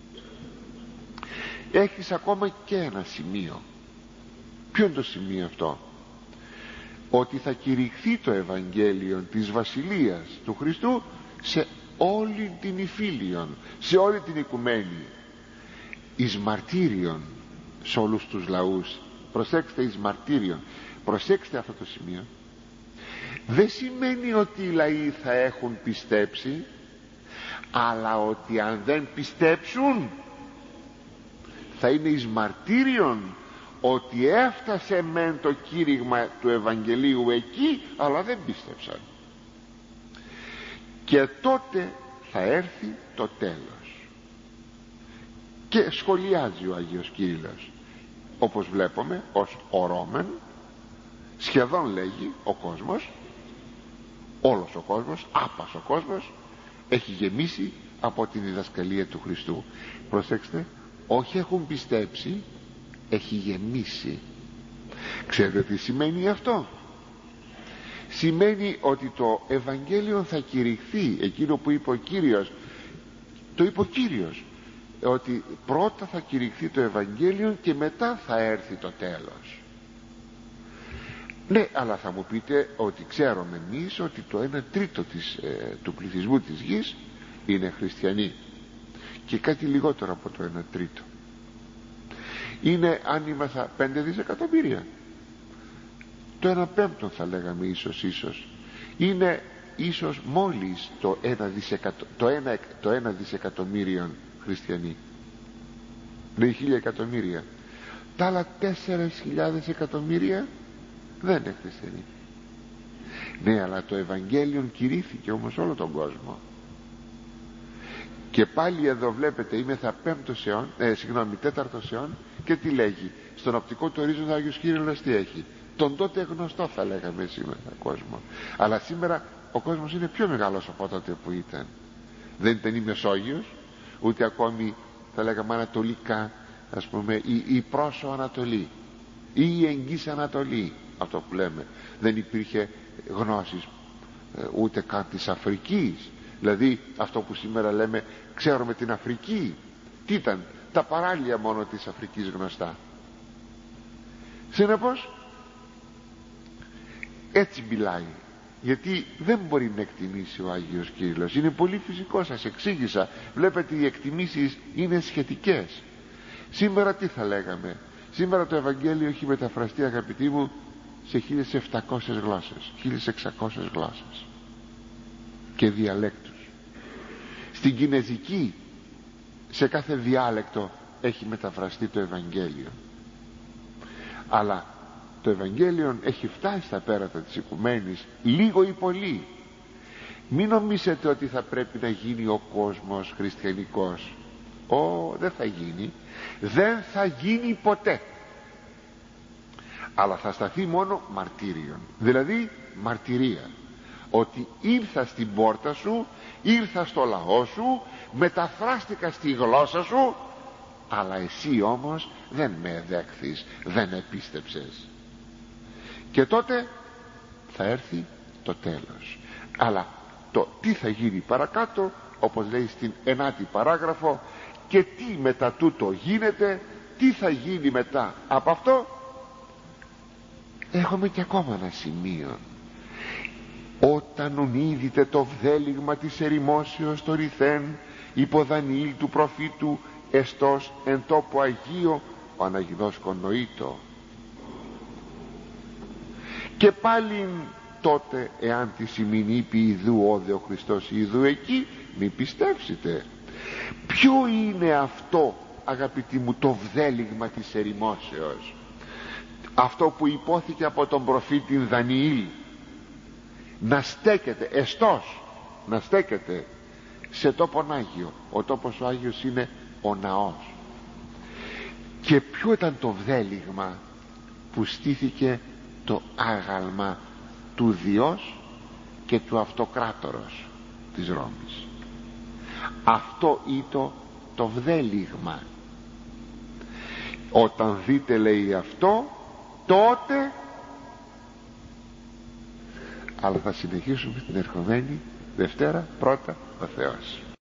Έχεις ακόμα και ένα σημείο. Ποιο είναι το σημείο αυτό? Ότι θα κηρυχθεί το Ευαγγέλιο της Βασιλείας του Χριστού σε όλη την Ιφίλιον, σε όλη την οικουμένη, εις μαρτύριον, σε όλους τους λαούς. Προσέξτε, εις μαρτύριον. Προσέξτε αυτό το σημείο. Δεν σημαίνει ότι οι λαοί θα έχουν πιστέψει, αλλά ότι αν δεν πιστέψουν θα είναι εις μαρτύριον ότι έφτασε μεν το κήρυγμα του Ευαγγελίου εκεί, αλλά δεν πίστεψαν. Και τότε θα έρθει το τέλος. Και σχολιάζει ο Άγιος Κύριλλος, όπως βλέπουμε, ως ορώμεν, σχεδόν λέγει ο κόσμος, όλος ο κόσμος, άπας ο κόσμος, έχει γεμίσει από την διδασκαλία του Χριστού. Προσέξτε, όχι έχουν πιστέψει, έχει γεμίσει. Ξέρετε τι σημαίνει αυτό? Σημαίνει ότι το Ευαγγέλιο θα κηρυχθεί, εκείνο που είπε ο Κύριος, το είπε ο Κύριος, ότι πρώτα θα κηρυχθεί το Ευαγγέλιο και μετά θα έρθει το τέλος. Ναι, αλλά θα μου πείτε ότι ξέρουμε εμείς ότι το ένα τρίτο της, ε, του πληθυσμού της γης είναι χριστιανοί, και κάτι λιγότερο από το ένα τρίτο είναι, αν ήμασταν πέντε δισεκατομμύρια, το ένα πέμπτο θα λέγαμε ίσως ίσως είναι ίσως μόλις το ένα, δισεκατο... το ένα... το ένα δισεκατομμύριο χριστιανοί. Είναι χίλια εκατομμύρια. Τα άλλα τέσσερις χιλιάδες εκατομμύρια δεν είναι χριστιανοί. Ναι, αλλά το Ευαγγέλιο κηρύχθηκε όμως όλο τον κόσμο. Και πάλι εδώ βλέπετε, είμαι θα πέμπτος αιών, ε, συγγνώμη, τέταρτος αιών, και τι λέγει? Στον οπτικό του ορίζοντα Άγιος Κύριλλος τι έχει? Τον τότε γνωστό θα λέγαμε σήμερα κόσμο. Αλλά σήμερα ο κόσμος είναι πιο μεγάλος από τότε που ήταν. Δεν ήταν η Μεσόγειος, ούτε ακόμη θα λέγαμε ανατολικά, ας πούμε, η, η πρόσω Ανατολή ή η εγγύς Ανατολή, αυτό που λέμε. Δεν υπήρχε γνώσεις ε, ούτε καν της Αφρικής. Δηλαδή αυτό που σήμερα λέμε ξέρουμε την Αφρική, τι ήταν? Τα παράλια μόνο της Αφρικής γνωστά. Συνεπώς έτσι μιλάει, γιατί δεν μπορεί να εκτιμήσει ο Άγιος Κύριλλος. Είναι πολύ φυσικό, σας εξήγησα. Βλέπετε, οι εκτιμήσεις είναι σχετικές. Σήμερα τι θα λέγαμε? Σήμερα το Ευαγγέλιο έχει μεταφραστεί, αγαπητοί μου, σε χίλιες επτακόσιες γλώσσες, χίλιες εξακόσιες γλώσσες και διαλέκτους. Στην Κινεζική σε κάθε διάλεκτο έχει μεταφραστεί το Ευαγγέλιο. Αλλά το Ευαγγέλιο έχει φτάσει στα πέρατα της οικουμένης λίγο ή πολύ, Μην νομίζετε ότι θα πρέπει να γίνει ο κόσμος χριστιανικός. Ω, δεν θα γίνει. Δεν θα γίνει ποτέ. Αλλά θα σταθεί μόνο μαρτύριον. Δηλαδή μαρτυρία. Ότι ήρθα στην πόρτα σου, ήρθα στο λαό σου, μεταφράστηκα στη γλώσσα σου, αλλά εσύ όμως δεν με δέχθης, δεν επίστεψες. Και τότε θα έρθει το τέλος. Αλλά το τι θα γίνει παρακάτω, όπως λέει στην ενάτη παράγραφο, και τι μετά τούτο γίνεται, τι θα γίνει μετά από αυτό, έχουμε και ακόμα ένα σημείο. Όταν ονείδητε το βδέλιγμα της ερημόσεως το ρηθέν υπό Δανιήλ του προφήτου εστός εν τόπο Αγίο ο Αναγινώσκον νοήτο. Και πάλιν τότε εάν τη σημεινή πι ιδού όδε ο Χριστός ιδού εκεί, μη πιστεύσετε. Ποιο είναι αυτό, αγαπητοί μου, το βδέλιγμα της ερημόσεως? Αυτό που υπόθηκε από τον προφήτη Δανιήλ, να στέκεται εστός, να στέκεται σε τόπον Άγιο. Ο τόπος ο Άγιος είναι ο ναός. Και ποιο ήταν το βδέλιγμα? Που στήθηκε το άγαλμα του Διός και του Αυτοκράτορος της Ρώμης. Αυτό ήταν το βδέλιγμα. Όταν δείτε, λέει, αυτό, τότε, αλλά θα συνεχίσουμε την ερχομένη Δευτέρα, πρώτα ο Θεός.